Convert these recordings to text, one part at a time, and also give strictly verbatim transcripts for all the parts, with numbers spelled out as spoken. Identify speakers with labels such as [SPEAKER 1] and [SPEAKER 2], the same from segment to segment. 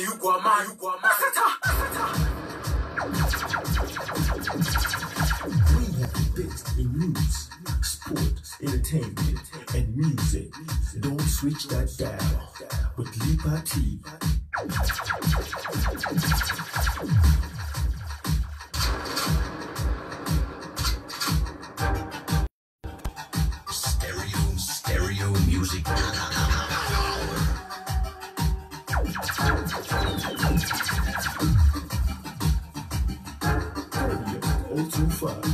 [SPEAKER 1] We have the best in news, sport, entertainment, and music. Don't switch that dial with Liberty. Stereo, stereo music. oh two five.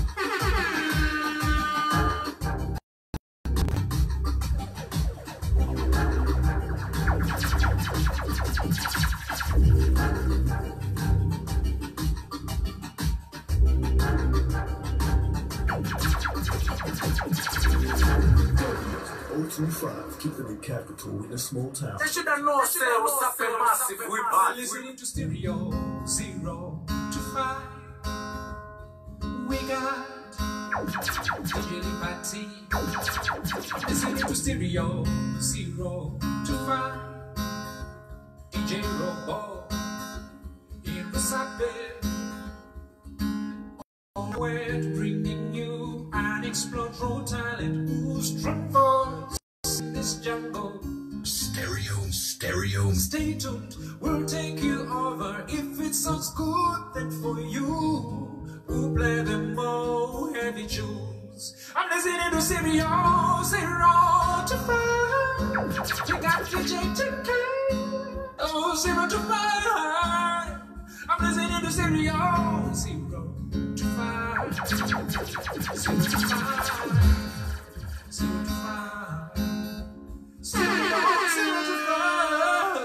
[SPEAKER 1] oh two five, keeping the capital in a small town.
[SPEAKER 2] They should have known, say, what's up in massive, we bad.
[SPEAKER 3] Listening to stereo, zero to five. We got D J Liberty. Listening to stereo, zero to five. D J Robo, in the suburb. We're bringing you an explode raw talent who's strong voice in this jungle.
[SPEAKER 1] Stereo, stereo.
[SPEAKER 3] Stay tuned, we'll take you over. If it sounds good, then for you, we'll play them more heavy tunes. I'm listening to stereo, zero to five. We got D J T K, oh, zero to five. I'm listening to stereo, zero to five. Zero to five. Zero to five. Stereo, zero to five.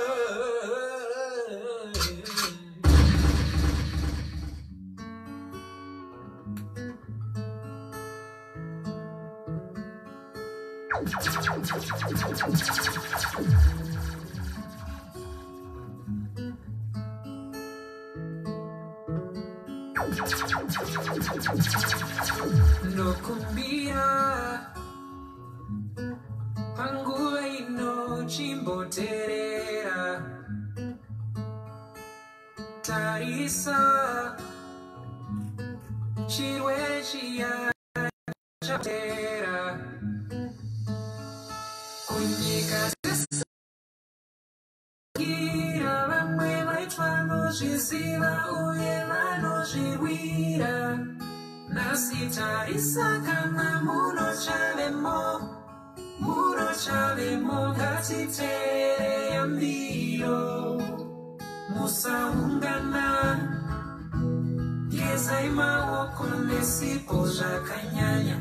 [SPEAKER 3] No cumbia pangu ino chimbo terera tarisa chirwe chia chatera kunyika sesa gira vamwe vaitwa nozviziva uye vanozvirwira nasi tarisa kana munochavemo munochavemo ngatiteere mbiro musaungana gezai maoko nesipo zvakanyanya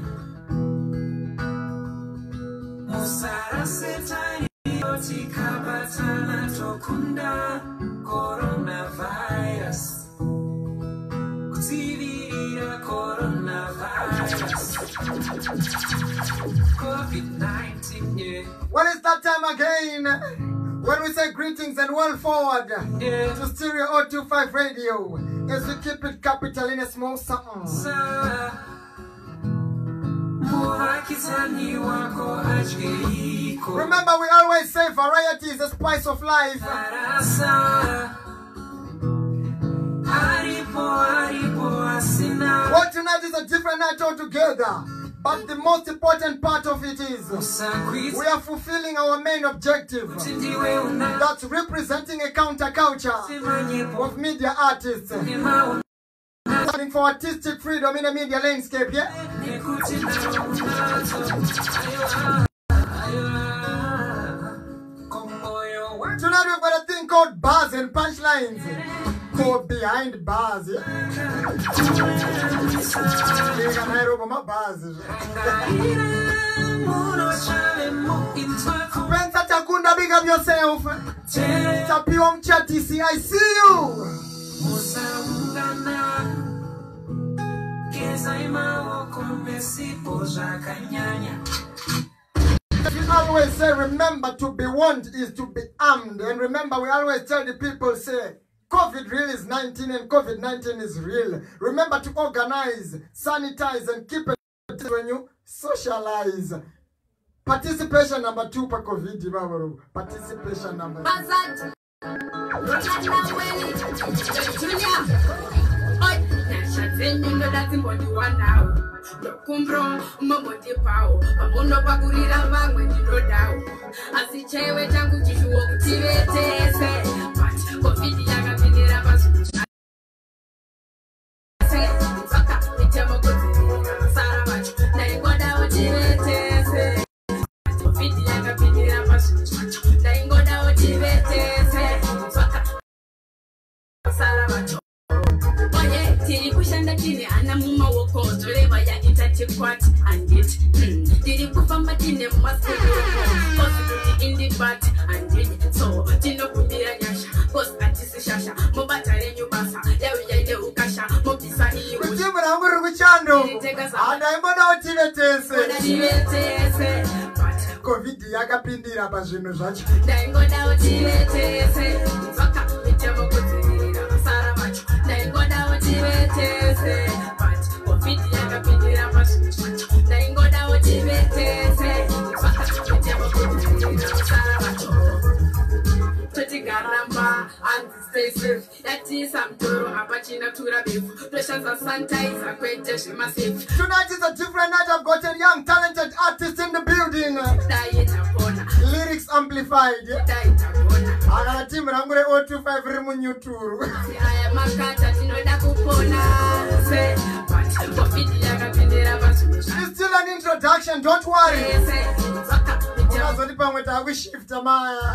[SPEAKER 3] musarase tariro tikabatana tokunda coronavirus kudzivirira coronavirus COVID nineteen, yeah.
[SPEAKER 4] Well, it's that time again when we say greetings and well forward, yeah, to Stereo oh two five Radio as we keep it capital in a small something. Remember, we always say variety is the spice of life. Well, tonight is a different night altogether. But the most important part of it is we are fulfilling our main objective. That's representing a counterculture of media artists. Standing for artistic freedom in the media landscape, yeah? Tonight we've got a thing called bars and punchlines. Called behind bars, yeah? Spencer Takunda, big up yourself. Tapio Mchatisi, I see you. We always say, remember, to be warned is to be armed. And remember, we always tell the people, say, COVID really is nineteen and COVID nineteen is real. Remember to organize, sanitize, and keep it when you socialize. Participation number two for COVID. Participation number two.
[SPEAKER 5] And it, mm. Did it put on my dinner? Must be possibility in the bat and it. So, Tino could be a yasha, post at this shasha, Mobata and you basa, Yawi de Ukasha, Mopisa, he was
[SPEAKER 4] Jim and I'm going to Chando. And I'm going to Tivete. Covid yakapindira pazvinhu zvacho.
[SPEAKER 5] Ndaingoda uchivetese, Zaka mitemo kudzirira masara macho. Ndaingoda uchivetese, but Covid yakapindira pazvinhu zvacho. Ndaingoda uchivetese, Zaka mitemo kudzirira masara macho. Totigaramba and stay safe. Yati samtoro apachina tura befu. Toshanza sanitizer kwete shemasafe.
[SPEAKER 4] Tonight is a different night. I've got a young talented artist in the building. Lyrics amplified. Agana team rangure zero two five rimu nyuturu. It's still an introduction, don't worry. Unazoti pamwe takushifta maya.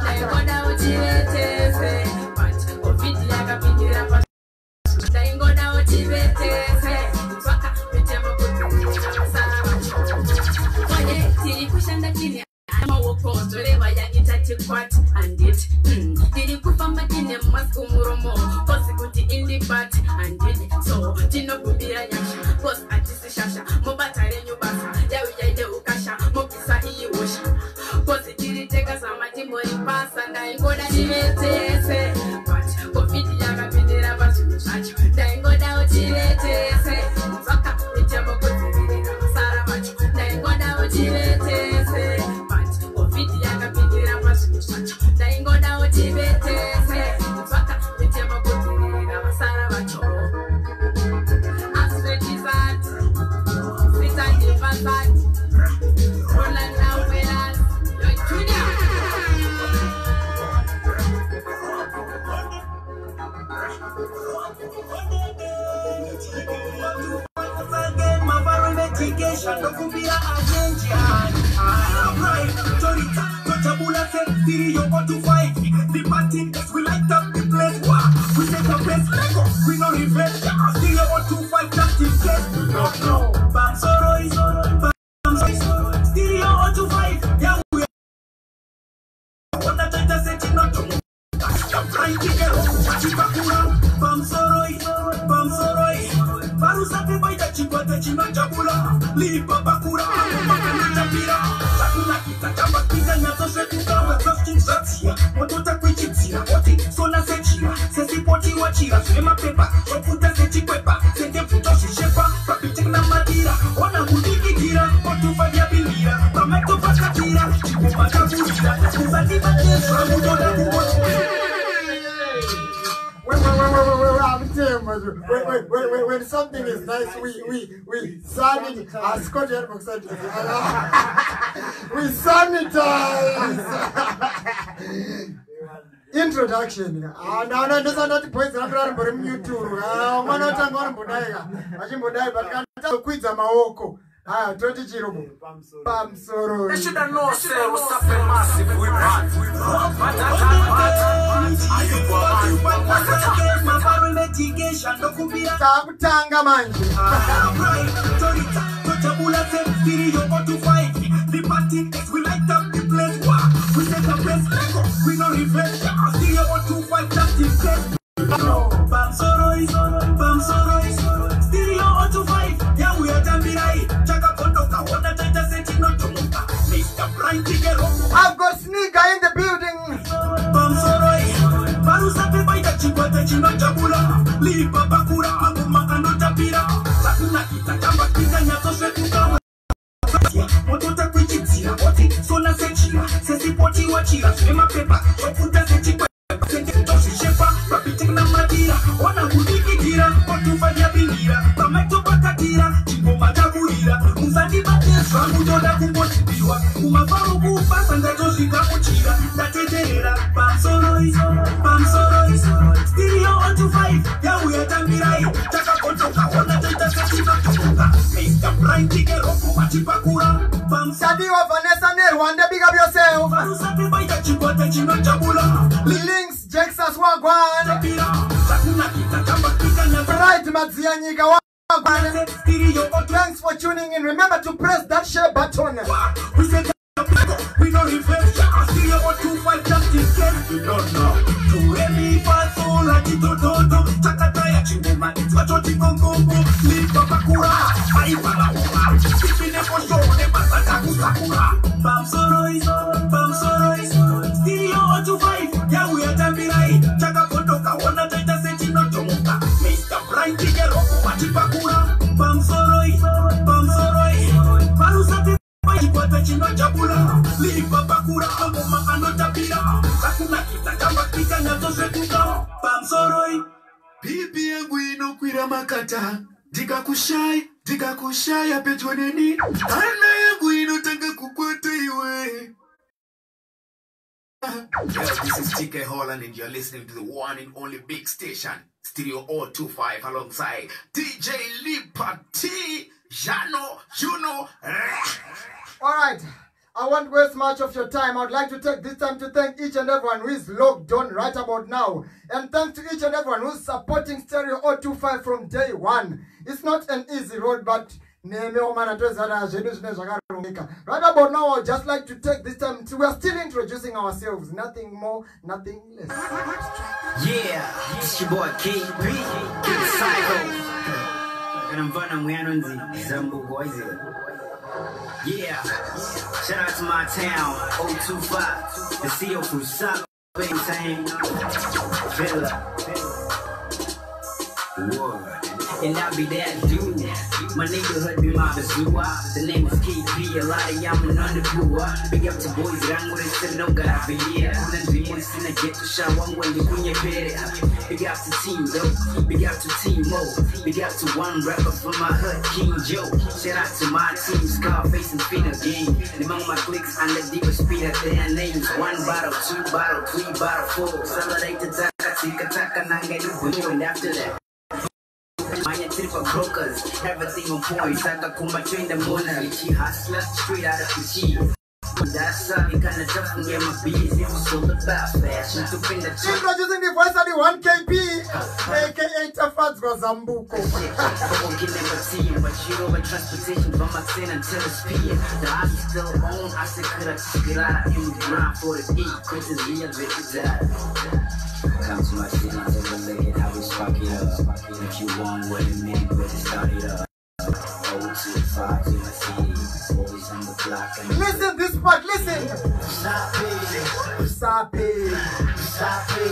[SPEAKER 5] And it, mm. Did you put on my dinner? Must go more more. Possibility in the bat and it. So, Tino could be a yasha, post at this shasha, Mobata and you basa, Yawi de Ukasha, Mopisa, he wash. Positivity take us on my timber in pass and I go down the but Covid Yaga Pindera Basu, then go down to the Zaka, the Jamo Kuzi, Sarah Macho, then go down to the but Covid Yaga Pindera Basu, then go down to the Zaka, the Jamo Kuzi, Sarah Macho. As the Gizat, Sitan de Bazat, Roland now with us, your junior.
[SPEAKER 2] Medication, no kumbira agenda. Right, Torita, Tabula said, Stereo one two five. The party, we light up the place. We set the best Lego. We no revenge. Stereo one two five, that's the best. No, no. Bam Soroi, Bam Soroi, Stereo one two five. Yeah, we are. What the Tata said, not to move. Stop trying to get off. Chipakura, Bam Soroi, Bam Soroi. Barusate by the Chipata Chinajabula, Lipa Bakura, Makanajabira, Sakuna Kita, Jabakita, Nato, Trusting Satia, Motota Quichia, Oti, Sona Sechia, Sesipoti Wachira, Swema Pepa, Oputa Sechipepa, Sente Putoshi Shepa, Papitina Matira, Ona Budikira, Otu Fabia Bilia, Pameto Pasatira, Chipumaka Buria, Usati Batia, Ramudola.
[SPEAKER 4] Wait, wait, wait, wait, wait, wait, I'm telling you, wait, wait, wait, wait, when something is nice, we, we, we sanitize, uh, Scott Yerbox said, we sanitize. Introduction. Ah, no, no, those are not the points I'm going to bring you to. Ah, one not I'm going to Bodaiga. I should Bodai, but can't quit a Maoko. Ah, twenty Jirobo. Bam Soro.
[SPEAKER 2] They should have known, sir, what's up in massive. We bad. We bad.
[SPEAKER 4] Takutanga manje.
[SPEAKER 2] The party, we light up the place. We set the best Lego. We no revenge. Stereo one two five, that's the best. Bam Soroi, Bam Soroi, Stereo one two five. Yeah, we are Jamirai. Chaka Pondoka, Wanda Tata Seti no Tomoka. Mister Brian Tigero.
[SPEAKER 4] I've got Sneaker in the building.
[SPEAKER 2] Bam Soroi, Barusape by the Chipata Chino Jabula, Lipa Bakura, Aguma and Tapira, Sakuna Kita, Jamba Kita, Yato Shetuka. Motota Quichia, Oti, Sona Sechia, Sesipoti Wachira, Swema Pepa, Oputa Sechipa, Sente Toshi Shepa. blind ticket oku machipakura.
[SPEAKER 4] Shadiwa Vanessa Nerwanda, big up yourself.
[SPEAKER 2] Farusate baita chipote chino chabula.
[SPEAKER 4] Links, Jexas Wagwan.
[SPEAKER 2] Sakuna kita kamba kita na
[SPEAKER 4] Right, Madzianyika Wagwan. Thanks for tuning in. Remember to press that share button.
[SPEAKER 2] We said we don't reverse ya. Stereo one two five just in case you don't know. To any faso la chito todo. Chakata ya chinguma. Twachoti kongongo. Lipa bakura. Aipala wala. Sipine posho. Ne masata kusakura. Bam soroi. Bam soroi. Stereo one two five. Ya we are tambirai. Chaka kotoka. Wana taita sechi no chomuka. Mister Brian Tigero. Machipakura. Bam soroi. Bam soroi. Farusate Ikwata chino chabula, lipa bakura kamo makano tapira. Sakuna kita kama kita nyato setuka. Bam soroi.
[SPEAKER 1] Bibi yangu inokwira makata. Dika kushai, dika kushai apetwaneni. Ana yangu inotanga kukwata iwe. Yo, this is T K Holland and you're listening to the one and only big station, Stereo zero two five, alongside D J Liberty, Jano, Juno.
[SPEAKER 4] Alright, I won't waste much of your time. I'd like to take this time to thank each and everyone who is logged on right about now. And thanks to each and everyone who's supporting Stereo zero two five from day one. It's not an easy road, but right about now, I'd just like to take this time to, we are still introducing ourselves. Nothing more, nothing less.
[SPEAKER 6] Yeah, it's your boy K B, King Psycho. And I'm Vanna Wianonzi, Zambu Boys. Yeah, shout out to my town, zero two five, the C E O from South Bang Villa. Word. And I'll be that dude. My neighborhood be my bazooa. The name is K B, a lot of y'all in underbua. Big up to boys, I'm with it, no God for year. Then we once in a get to show one when you when you pay it. Big up to Team Dope, big up to Team Mo, big up to one rapper from my hood, King Joe. Shout out to my team, Scarface and Fino Gang. And among my clicks, I'm the deepest speed at their names. One bottle, two bottle, three bottle, four. Celebrate the taka, tika taka, nanga, you and after that. My trip for brokers, everything on point. Saka kumba train the mona, Richie hustler, straight out of the cheese. That's how you kinda tough and get my bees. It was all about fashion to pin the check.
[SPEAKER 4] Introducing the voice of the one K B, aka Tafats Zambuko.
[SPEAKER 6] But you over transportation from my ten until it's P M. The house is still on, I said, could I check it out? In the ground for the E, Chris is real, bitch, come to my city, take a look at how we spark it up. If you want what it means, better start it up. zero two five to my city, always on the block.
[SPEAKER 4] Listen this part, listen.
[SPEAKER 6] Sape,
[SPEAKER 4] Sape,
[SPEAKER 6] sape,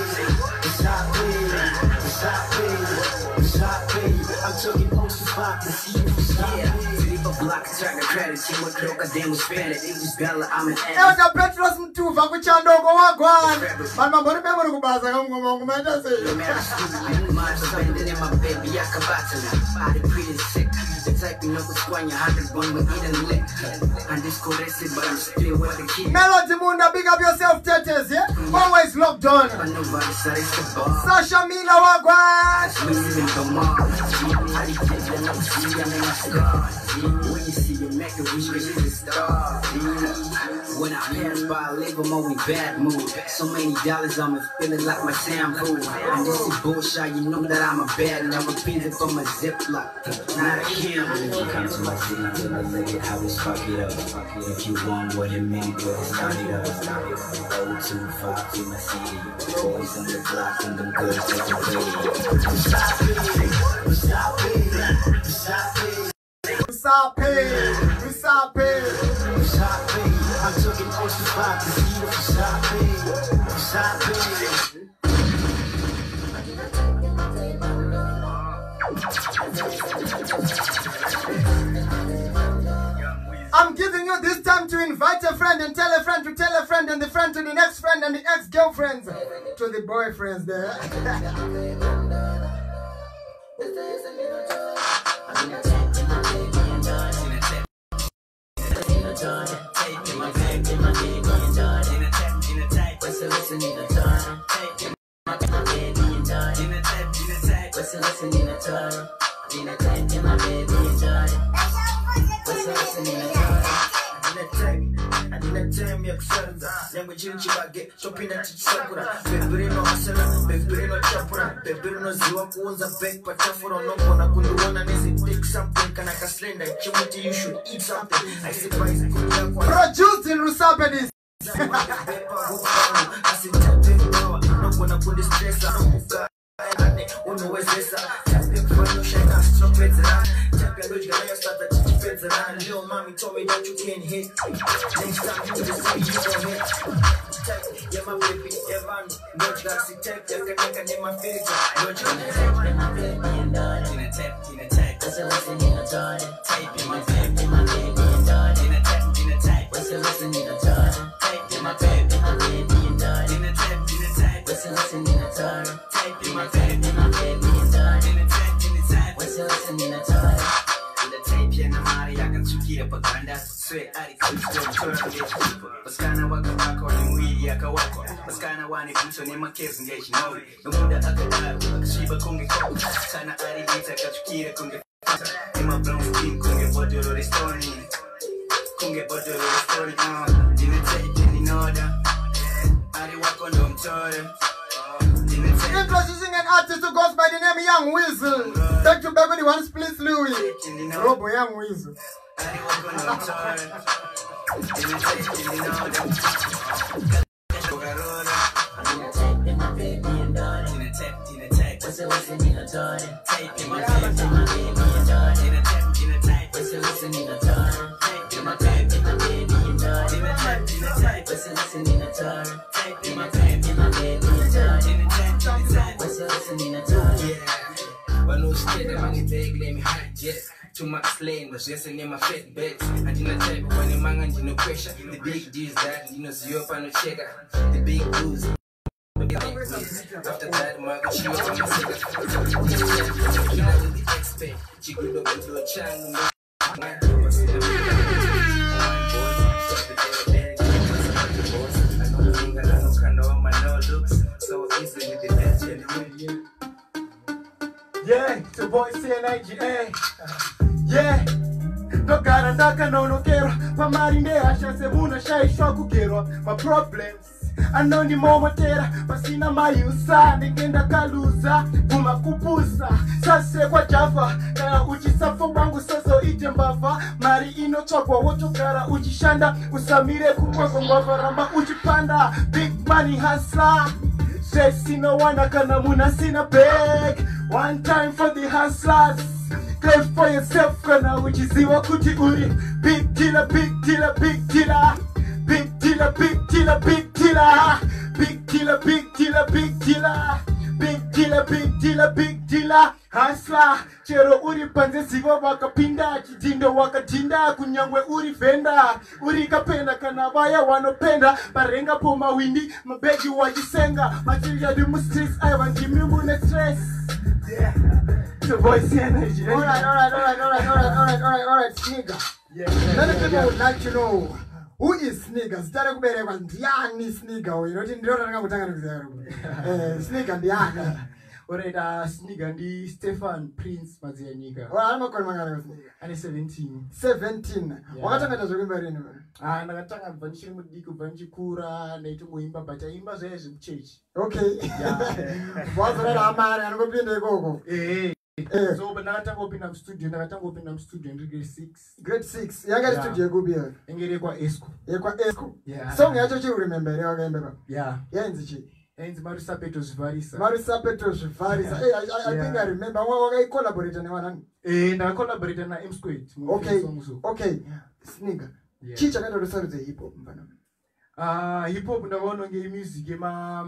[SPEAKER 6] sape, sape, sape. I'm talking zero two five to see you. Yeah, Filipa Block, track of credit, Chimo Kroka, damn Spanish, it was Bella, I'm an ass.
[SPEAKER 4] Elder Petros Mtuva, kuchando kwa wagwan. Mama mbona pia mbona kubaza kama ngoma ngoma enda say.
[SPEAKER 6] My spending in my baby, I can battle it. Body pretty sick. The type you know what's going on, hundred one with eating lick. And this corrected, but I'm still with the key.
[SPEAKER 4] Melody Munda, big up yourself, Tetes, yeah? Always locked on.
[SPEAKER 6] But nobody said it's the bar.
[SPEAKER 4] Sasha Mila wagwan.
[SPEAKER 6] We live in Vermont. I didn't get the no see, I'm in a scar. When you see you make a wish, it's a star. When I pass by, I live, I'm always bad mood. So many dollars, I'm feeling like my shampoo. And this is bullshit, you know that I'm a bad. Never been it from a Ziploc. Not a camera. If you come to my city, take a look at how we spark it up. If you want what it means, better start it up. zero two five to my city. Boys on the block and them girls take a play. Stop it, stop it, stop it.
[SPEAKER 4] Sape, Sape,
[SPEAKER 6] Sape. I'm talking zero two five to see you. Sape, Sape.
[SPEAKER 4] I'm giving you this time to invite a friend and tell a friend to tell a friend and the friend to the next friend and the ex-girlfriends to the boyfriends there.
[SPEAKER 2] I didn't tell me accept language in Chibage, shopping at Sakura, Bebrino Hasela, Bebrino Chapura, Bebrino Ziwakunza, Bek, Pataforo, no Kona Kunduana, and take something, Kanaka Slender, Chimuti, you should eat something. I surprise
[SPEAKER 4] produced in Rusapedis.
[SPEAKER 2] I said, I'm not gonna put this stress on. Uno was this, tapping for no shake, I'm so better. Tapping, which guy started to defend the line. Little mommy told me that you can't hit. Next time you will see you don't hit. Yeah, my baby, Evan, no Jackson, tap, you can make a name of face. No Jackson, my baby, and done. In a tap, in a tap, what's the lesson in a done? Type in my baby, my baby, and done. In a tap, in a tap, what's the lesson in a done? Type in my baby, my baby, and done. In a tap, in a tap, what's the lesson in a done? Type in my baby, my baby, and done. In a tap, in a tap, what's the lesson in a done? In the tape, yeah, no matter, I can chuki up a ganda. Sweat, I can turn on get people. Baskana waka waka, ni mwili yaka wako. Baskana wani kucho ni makezi ngeji nori. Numuda akadara, wakashiba kunge koku. Sana ari bita kachukira kunge fata. Ima brown skin kunge bodoro restoni. Kunge bodoro restoni, uh. In the tape, in the order. Ari wako ndo mtore.
[SPEAKER 4] Introducing an artist who goes by the name Young Weasel. Thank you, baby. The one split Louis. Robo Young Weasel.
[SPEAKER 7] Too much lane was just in my fat bed. And in a type when you man and you no pressure. The big deals that you know zero pan no checker. The big booze. After that, my go she was on my cigar. Killer with the expert. She could up into a channel. My was in the I don't think I don't kind of my no looks. So easy with the legend.
[SPEAKER 4] Yeah, it's your boy C N I G A. Yeah, no garandaka no no kero. Pamarinde asha sebuna shai shoku kero. My problems, I know the momotera. Pasina mayusa, ningenda kaluza. Buma kupusa, sase kwa java. Kaya uchisafa wangu sazo ite mbava. Mari ino chokwa wocho kara uchishanda. Usamire kumwa kumwava ramba uchipanda. Big money hustler. Sexy no one kana muna sina beg. One time for the hustlers. Claim for yourself, kana uchiziwa kuti uri. Big dealer, big dealer, big dealer. Big dealer, big dealer, big dealer. Big dealer, big dealer, big dealer. Big dealer, big dealer, big dealer. Hustler, chero uri panze ziwa wakapinda. Chidindo wakatinda, kunyangwe uri venda. Uri kapenda, kana vaya wanopenda. Barenga po mawindi, mabegi wajisenga. Machilya di mustris, aivan jimimbu ne stress. Yeah. The voice energy. Alright, alright, alright, alright, alright, alright, alright, alright, Snigger. Yeah. Many people would like to know who is Snigger. Stare kubereka ndiani Snigger. You know, ndio nataka kutanga nikuziara. Eh, Snigger ndiani.
[SPEAKER 8] Alright, uh, Snigger ndi Stefan Prince Mazianyika.
[SPEAKER 4] Ora alama kwa mangana Snigger.
[SPEAKER 8] Ani seventeen.
[SPEAKER 4] seventeen. Wakatanga tazokimba rini man.
[SPEAKER 8] Ah, nakatanga vanishiri mudiki vanchikura naito muimba but aimba zvese muchechi.
[SPEAKER 4] Okay. Yeah. Wazora amari anokopinda ikoko.
[SPEAKER 8] Eh.
[SPEAKER 4] Eh.
[SPEAKER 8] So but nakatanga opinda mu studio, nakatanga opinda mu studio in grade six.
[SPEAKER 4] Grade six. Yanga yeah. Studio kubia.
[SPEAKER 8] Engere kwa Esco.
[SPEAKER 4] Ye kwa Esco.
[SPEAKER 8] Yeah.
[SPEAKER 4] Song yacho chi remember yakaimba ba.
[SPEAKER 8] Yeah.
[SPEAKER 4] Yenzi chi.
[SPEAKER 8] Enzi Marisa Petros Varisa.
[SPEAKER 4] Marisa Petros Varisa. Hey, I, I, I yeah. think I remember. Waka collaborate na wana.
[SPEAKER 8] Eh, na collaborate na M Squared.
[SPEAKER 4] Okay. Okay. Snigger.
[SPEAKER 8] Yeah.
[SPEAKER 4] Chicha kanda rusaruze hip hop mfana.
[SPEAKER 8] Ah, hip hop na wono nge music ma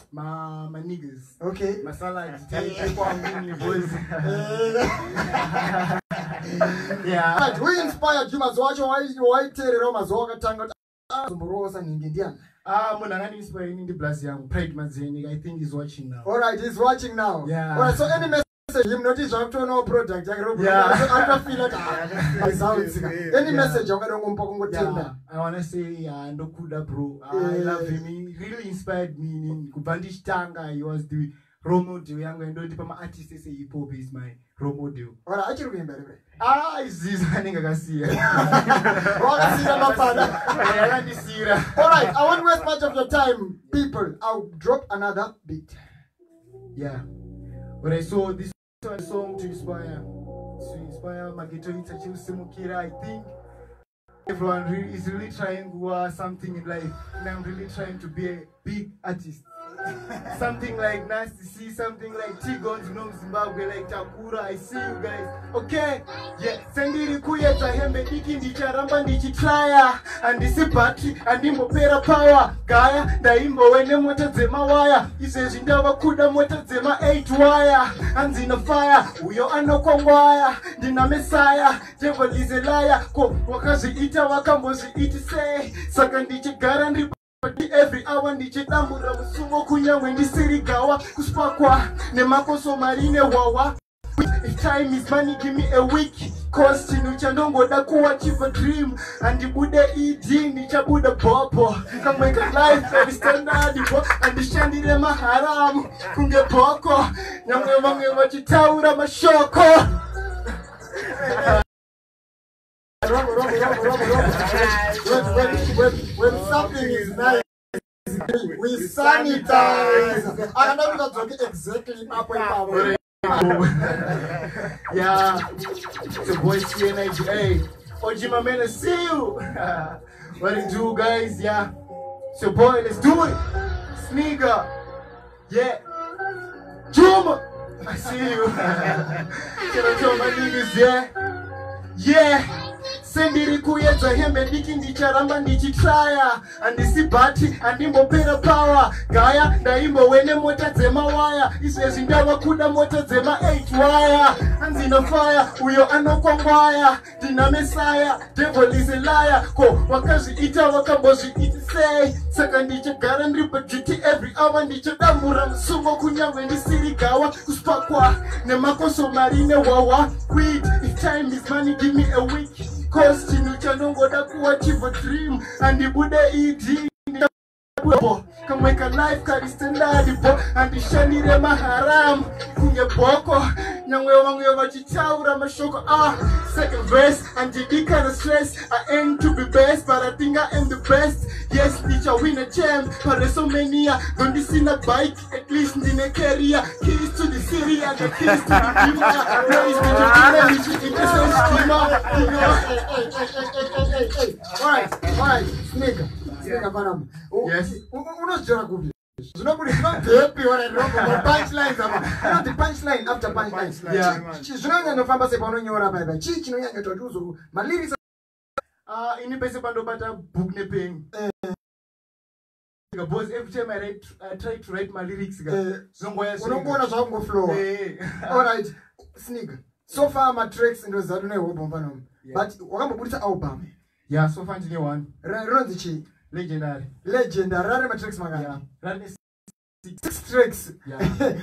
[SPEAKER 8] ma ma niggas.
[SPEAKER 4] Okay.
[SPEAKER 8] Masala jite kwa mini boys. Yeah.
[SPEAKER 4] But we inspired you mazoacho why why terero mazoka tanga Zumburosa ningindiana.
[SPEAKER 8] Ah, Munangani inspired in the blast young Pride Mazenik. I think he's watching now.
[SPEAKER 4] Alright, he's watching now.
[SPEAKER 8] Yeah.
[SPEAKER 4] Alright, so any message him notice you have to know product.
[SPEAKER 8] Yeah.
[SPEAKER 4] I don't feel like I sound sick. Any message you want to go tender.
[SPEAKER 8] I wanna say uh no kuda bro. I love him. He really inspired me in Kubandish Tanga. He was the role model yangu ndoti pama artist ese hip hop is my role model.
[SPEAKER 4] Ora achiri kuimba ere.
[SPEAKER 8] Ah izizwa ningakasiya.
[SPEAKER 4] Wakasiya mapana.
[SPEAKER 8] Yakandisira.
[SPEAKER 4] All right, I won't waste much of your time, people. I'll drop another beat.
[SPEAKER 8] Yeah. When I saw this song to inspire, to inspire Mageto Itachi Simukira, I think everyone really is really trying to uh, something in life, and I'm really trying to be a big artist. Something like Nasty C, something like T-Guns, you know, Zimbabwe, like Takura. I see you guys. Okay, yeah. Sendiri kuyeta hembe diki ndicharamba ndichitraya andisi battery andimbopera power gaya ndaimbo wene mota dzema waya izvezvi ndava kuda mota dzema eight wire anzina fire uyo anokongwaya ndina mesaya devil is a liar ko wakazviita wakambozviiti sei saka ndichigara ndiri every hour ndichidambura musungo kunyangwe ndisiri gawa kuspakwa nemakoso marine wawa. If time is money, give me a week. Cause chinu chandongoda kuachieve dream. And ibude ed nichabuda bobo. Kamweka life and standard bo and shandire maharam kunge boko nyamwe mangwe wachitaura mashoko.
[SPEAKER 4] When, when, when, when something is nice, we sanitize. I don't know that's exactly up and
[SPEAKER 8] Yeah, it's a boy C N H. Hey, Ojima man, I see you. What it do, guys? Yeah, it's your boy. Let's do it. Sneaker. Yeah. Juma. I see you. Can I tell my niggas? Yeah. Yeah. Sendiri kuyedza hembe diki ndicharamba ndichitraya andisi bati andimbopera power gaya ndaimbo wene mota dzema waya izvezvi ndava kuda mota dzema eight wire anzina fire uyo anokongwaya ndina mesaya devil is a liar ko wakazviita wakambozviiti sei saka ndichigara ndiri paduty every hour ndichidambura musungo kunyangwe ndisiri gawa kuspakwa nemakoso marine wawa quit if time is money give me a week. Cause chinu chanongoda kuachieve dream and ibude ed kamweka life kari standard bo and shanire maharam kunge boko nyangwe wangwe wachitaura mashoko. Ah, second verse and didika the stress. I aim to be best but I think I am the best. Yes, teacher win a champ for WrestleMania. Don't you see a bike at least in a career. Keys to the city and the keys to the dreamer. Praise be to the which is innocent dreamer.
[SPEAKER 4] Alright, alright, Sneaker. Sneaker Panam.
[SPEAKER 8] Yes.
[SPEAKER 4] Uno's Jarakubi. Nobody is not happy when I drop my punchlines. Not the punchline after punchline.
[SPEAKER 8] Yeah.
[SPEAKER 4] She's not going to find us upon your rabbi. Chichi, no, you're going to do my lyrics.
[SPEAKER 8] Ah, in the best of a book nipping. Because every time I write, I try to write my lyrics. Somewhere,
[SPEAKER 4] somewhere, flow. Alright, Sneaker. So far, my tracks in the Zadune Wobombanum. But what about the album?
[SPEAKER 8] Yeah, so far, the one.
[SPEAKER 4] Rondichi.
[SPEAKER 8] Legendary.
[SPEAKER 4] Legendary. Rare matrix magana.
[SPEAKER 8] Rare
[SPEAKER 4] six tracks.
[SPEAKER 8] Yeah.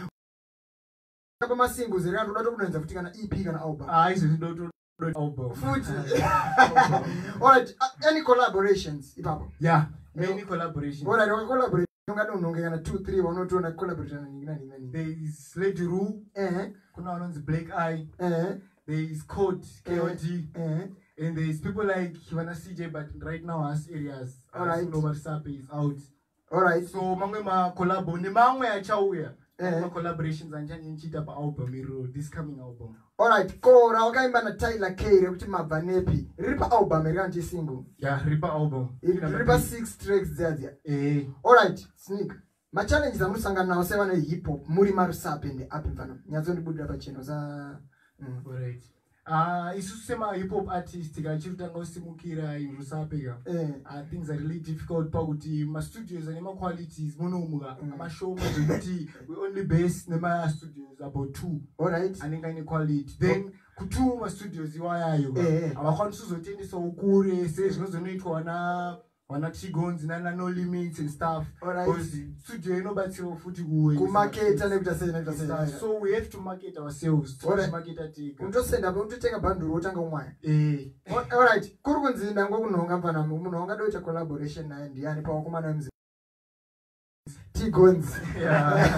[SPEAKER 4] Kama singles around not open to an E P and album.
[SPEAKER 8] Ah, is it not album?
[SPEAKER 4] Food. Alright, uh, any collaborations? Ipapa.
[SPEAKER 8] Yeah, many collaborations.
[SPEAKER 4] Alright, collaboration. I don't know, two, three, one or two, and collaboration.
[SPEAKER 8] There is Lady Roo.
[SPEAKER 4] Eh.
[SPEAKER 8] Kuna owns Black Eye.
[SPEAKER 4] Eh.
[SPEAKER 8] There is Code, K O D.
[SPEAKER 4] Eh.
[SPEAKER 8] And there is people like Hiwana C J, but right now as areas.
[SPEAKER 4] Alright.
[SPEAKER 8] Nobody Sapi is out.
[SPEAKER 4] Alright.
[SPEAKER 8] So mangwe ma collabo ni mangwe ya chauya.
[SPEAKER 4] Eh.
[SPEAKER 8] Ma collaborations and changing chita pa album iro this coming album.
[SPEAKER 4] Alright. Kora wakaimba na Tyler K rekuti Mavanepi. Ripa album irikanti single.
[SPEAKER 8] Yeah, Ripa album.
[SPEAKER 4] Ripa six tracks there.
[SPEAKER 8] Eh.
[SPEAKER 4] Alright, Sneak. Ma challenges amusangana nawo sewa na hip hop muri marusape ndi up mfano. Nyazo ndibudira pa channel za
[SPEAKER 8] mm. Alright. Ah, uh, isu sema hip hop artist gachiruta ngosimukira irusapega.
[SPEAKER 4] Eh.
[SPEAKER 8] Uh, things are really difficult pakuti ma studios and ma qualities monomuga mm. ama show majuti we only base nema studios about two.
[SPEAKER 4] Alright.
[SPEAKER 8] And in quality. Then kutu ma studios iwayayo.
[SPEAKER 4] Eh.
[SPEAKER 8] Abakwanisa uzotendisa ukure se zvinozonoitwa na wana T-Guns nana no limits and stuff.
[SPEAKER 4] Alright.
[SPEAKER 8] Because studio inobatsiro futi kuwe.
[SPEAKER 4] Ku market and everything and everything.
[SPEAKER 8] So we have to market ourselves. To
[SPEAKER 4] Alright.
[SPEAKER 8] market atika.
[SPEAKER 4] Unto send up unto take a bundle utanga umwaya.
[SPEAKER 8] Eh.
[SPEAKER 4] Alright. Kuri kunzinda ngokunonga mfana munonga doita collaboration na ndiyani pa wakumana mzi. T guns.
[SPEAKER 8] Yeah.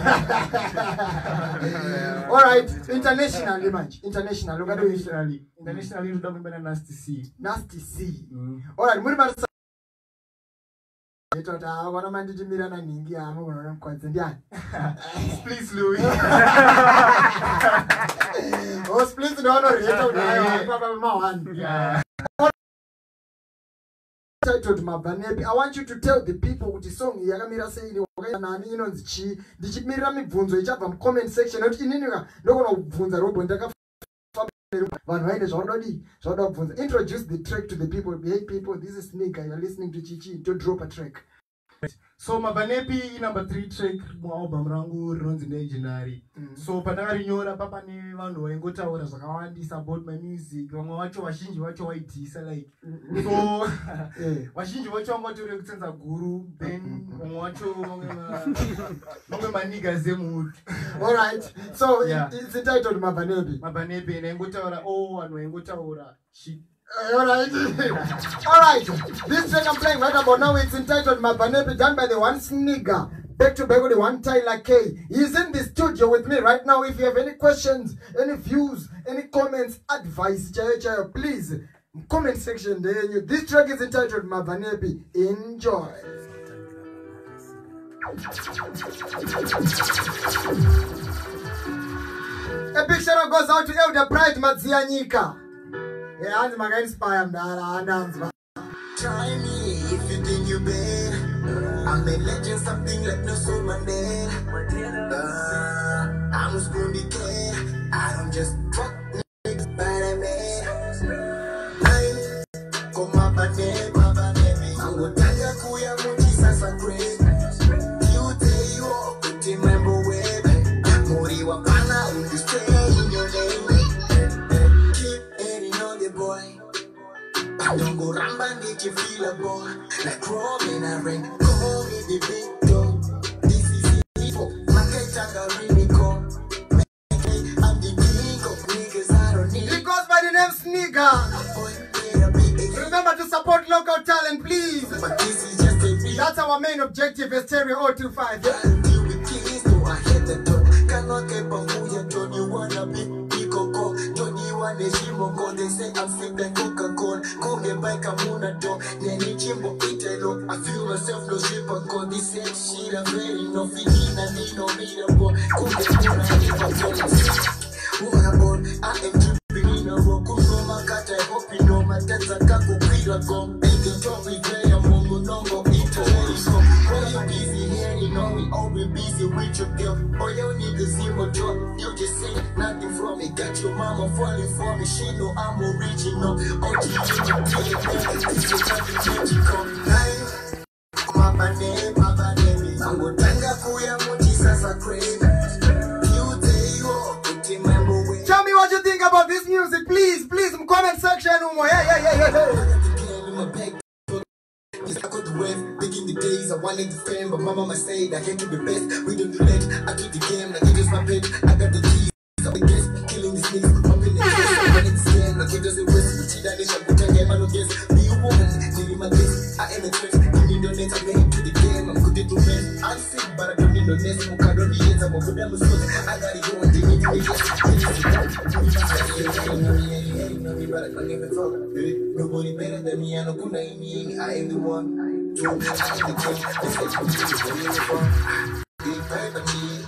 [SPEAKER 4] All right, internationally, man. International. Look at
[SPEAKER 8] Internationally. Internationally, you don't remember Nasty C.
[SPEAKER 4] Nasty C.
[SPEAKER 8] Mm.
[SPEAKER 4] All right, Muriman.
[SPEAKER 8] Please, Louis.
[SPEAKER 4] Oh, please, no, no, yeah. Titled Mabanepi. I want you to tell the people what the song yakamira saying nani inonzi chi ndichimirira mibvunzo ichabva comment section kuti inini ndokona kubvunza robo ndaka vanhu vaine zvaudodi zvauda kubvunza. Introduce the track to the people. Hey people, this is Sneaker, you're listening to Chichi. To drop a track.
[SPEAKER 8] So Mabanepi number three track mu album rangu rinonzi Legendary. Mm. So pandakarinyora papa ne vanhu vaingotaura zvakawandisa about my music. Vamwe vacho vazhinji vacho vaidhisa like mm. So vazhinji vacho vangotori kutsenza guru then vamwe vacho vamwe maniga zemudu.
[SPEAKER 4] All right. So
[SPEAKER 8] yeah.
[SPEAKER 4] It's entitled Mabanepi.
[SPEAKER 8] Mabanepi naingotaura oh vanhu vaingotaura shit.
[SPEAKER 4] Alright, alright. This track I'm playing right about now, it's entitled Mabanepi, done by the one Sneaker. Back to back with the one Tyler K. He's in the studio with me right now. If you have any questions, any views, any comments, advice, chaya chaya, please comment section there. This track is entitled Mabanepi. Enjoy. A big shout out goes out to Elder Pride Madzianyika. Yeah, I'm going to inspire him.
[SPEAKER 2] Try me if you think you bad. I'm a legend, something like Nelson Mandela. Uh, I'm spoon the cat. I don't just fuck niggas, but I'm mad. Come up and name, Baba Nemi. I'm going to tell you, Kuya Muti Sasa Grave. You tell you all, put him member web. Mori Wapana, will you stay in your name? Boy, I don't go ramba and get you feel a boy. Like Robin and Rain, call me the big dog. This is it for my Kachanga Riniko. I'm the king of niggas, I don't need.
[SPEAKER 4] He goes by the name Sneaker. Remember to support local talent, please.
[SPEAKER 2] But this is just a real.
[SPEAKER 4] That's our main objective, Stereo zero two five.
[SPEAKER 2] I'll deal with keys, so I hit the door. Cannot get Bahuya, don't you wanna be? They say I'm sick like Coca-Cola. Come get back, I'm on a door. Then you chimbo itelo. I feel myself no ship and call this same shit. I'm very no feeling and need no meter boy. Come get on and give a phone. What about I am dripping in a rock. Come no my cat, I hope you know my dad's a caco peter gum. They can talk with play a mongo number ito. When you busy here, you know we all be busy with your girl. All you niggas see my job. You just say nothing from me. Got your mama falling for me. She know I'm original. Oh, G G, this is magical. My name, my name. I'm going to Kuya Muti Sasa Crave.
[SPEAKER 4] Tell me what you think about this music, please, please, in comment section. Yeah, yeah, yeah, yeah, yeah.
[SPEAKER 2] I got the wave, back in the days I wanted the fame, but my mama said I can't do the best. We don't do that, I do the game, like it is my pet. I got the keys, I'm the guest, killing these niggas, up in the chest. I wanted the scan, like it doesn't rest. But she died in my book, I get my no guess. Be a woman, give me my best. I am a threat, give me no net, I'm getting to the game. I'm good at the man. I'm sick, but I don't need no nest. I'm a don't need it, I'm a good at the source. I got it going, they need to be just. But I can't even talk. Nobody better than me, I know good I mean. I am the one. I am the king. This is what you do. Big paper cheese.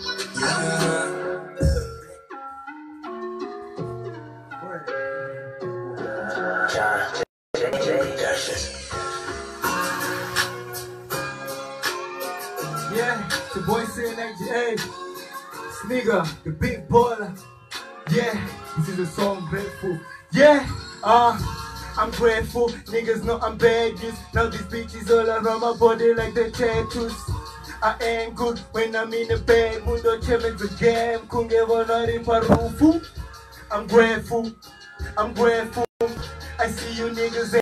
[SPEAKER 8] Yeah, the boy saying N G A. Sneaker, the big baller. Yeah, this is a song grateful. Yeah, uh, I'm grateful. Niggas know I'm bad. Now these bitches all around my body like the tattoos. I ain't good when I'm in the bed. Mundo chemes the game. Kunge vonari parufu. I'm grateful. I'm grateful. I see you niggas.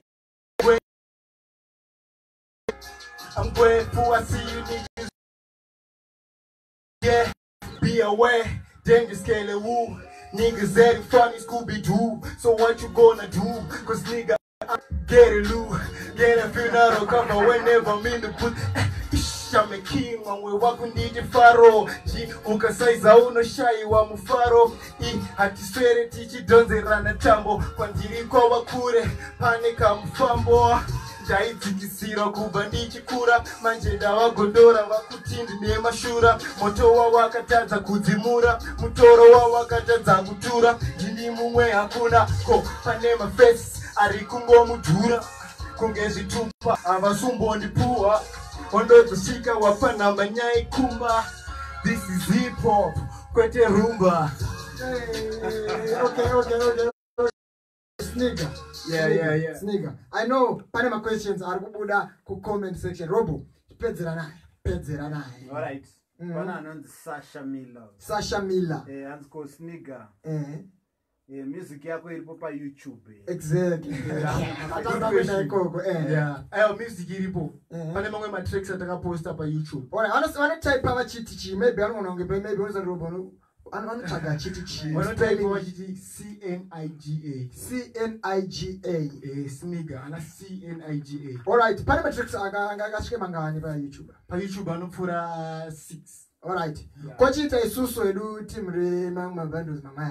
[SPEAKER 8] I'm grateful. I see you niggas. Yeah, be aware. Danger scale woo. Niggas acting funny, Scooby-Doo. So what you gonna do? Cause nigga, I get it, Lou. Get a funeral cover whenever I'm in the put. Shame king mamwe wakunditi faro chi ukasaiza unoshaiwa mufaro I hatiswere tichidonzerana tambo kwandiri kwava kure pane kamufambo ndaidzikisira kubva ndichikura manje ndavagondora vakutindi nemashura moto wawakatadza kudzimura mutoro wawakatadza kutura ndini mumwe hakuna ko pane mafesi ari kungomudhura kunge zvitupa havasumbondipuwa ondodzosvika wapanhamba nyai kumba. This is hip hop kwete rumba.
[SPEAKER 4] Hey, okay, okay, okay. Sneaker.
[SPEAKER 8] Yeah, yeah, yeah.
[SPEAKER 4] Sneaker. I know pane ma questions are kubuda ku comment section. Robo, pedzera naye. Pedzera naye.
[SPEAKER 9] All right. Bana anonzi Sasha Miller.
[SPEAKER 4] Sasha Miller.
[SPEAKER 9] Eh, anzi ko Sneaker.
[SPEAKER 4] Eh.
[SPEAKER 9] Eh, music yako iripo pa YouTube.
[SPEAKER 4] Exactly. Atanga kwenda ikoko. Eh.
[SPEAKER 8] Yeah. Ayo music iripo. Pane mamwe ma tracks atakaposta pa YouTube.
[SPEAKER 4] Alright, honestly, when I type pa chiti chi, maybe I don't know, maybe unza Robo no. Ano ano taga chiti chi.
[SPEAKER 8] When I type pa chiti C N I G A.
[SPEAKER 4] C N I G A.
[SPEAKER 8] Eh, Sneaker ana C N I G A.
[SPEAKER 4] Alright, pane ma tracks anga anga kashike mangani pa YouTube.
[SPEAKER 8] Pa YouTube anopfura six.
[SPEAKER 4] Alright. Yeah. Kochita isusu edu team re mamwe bandos mama.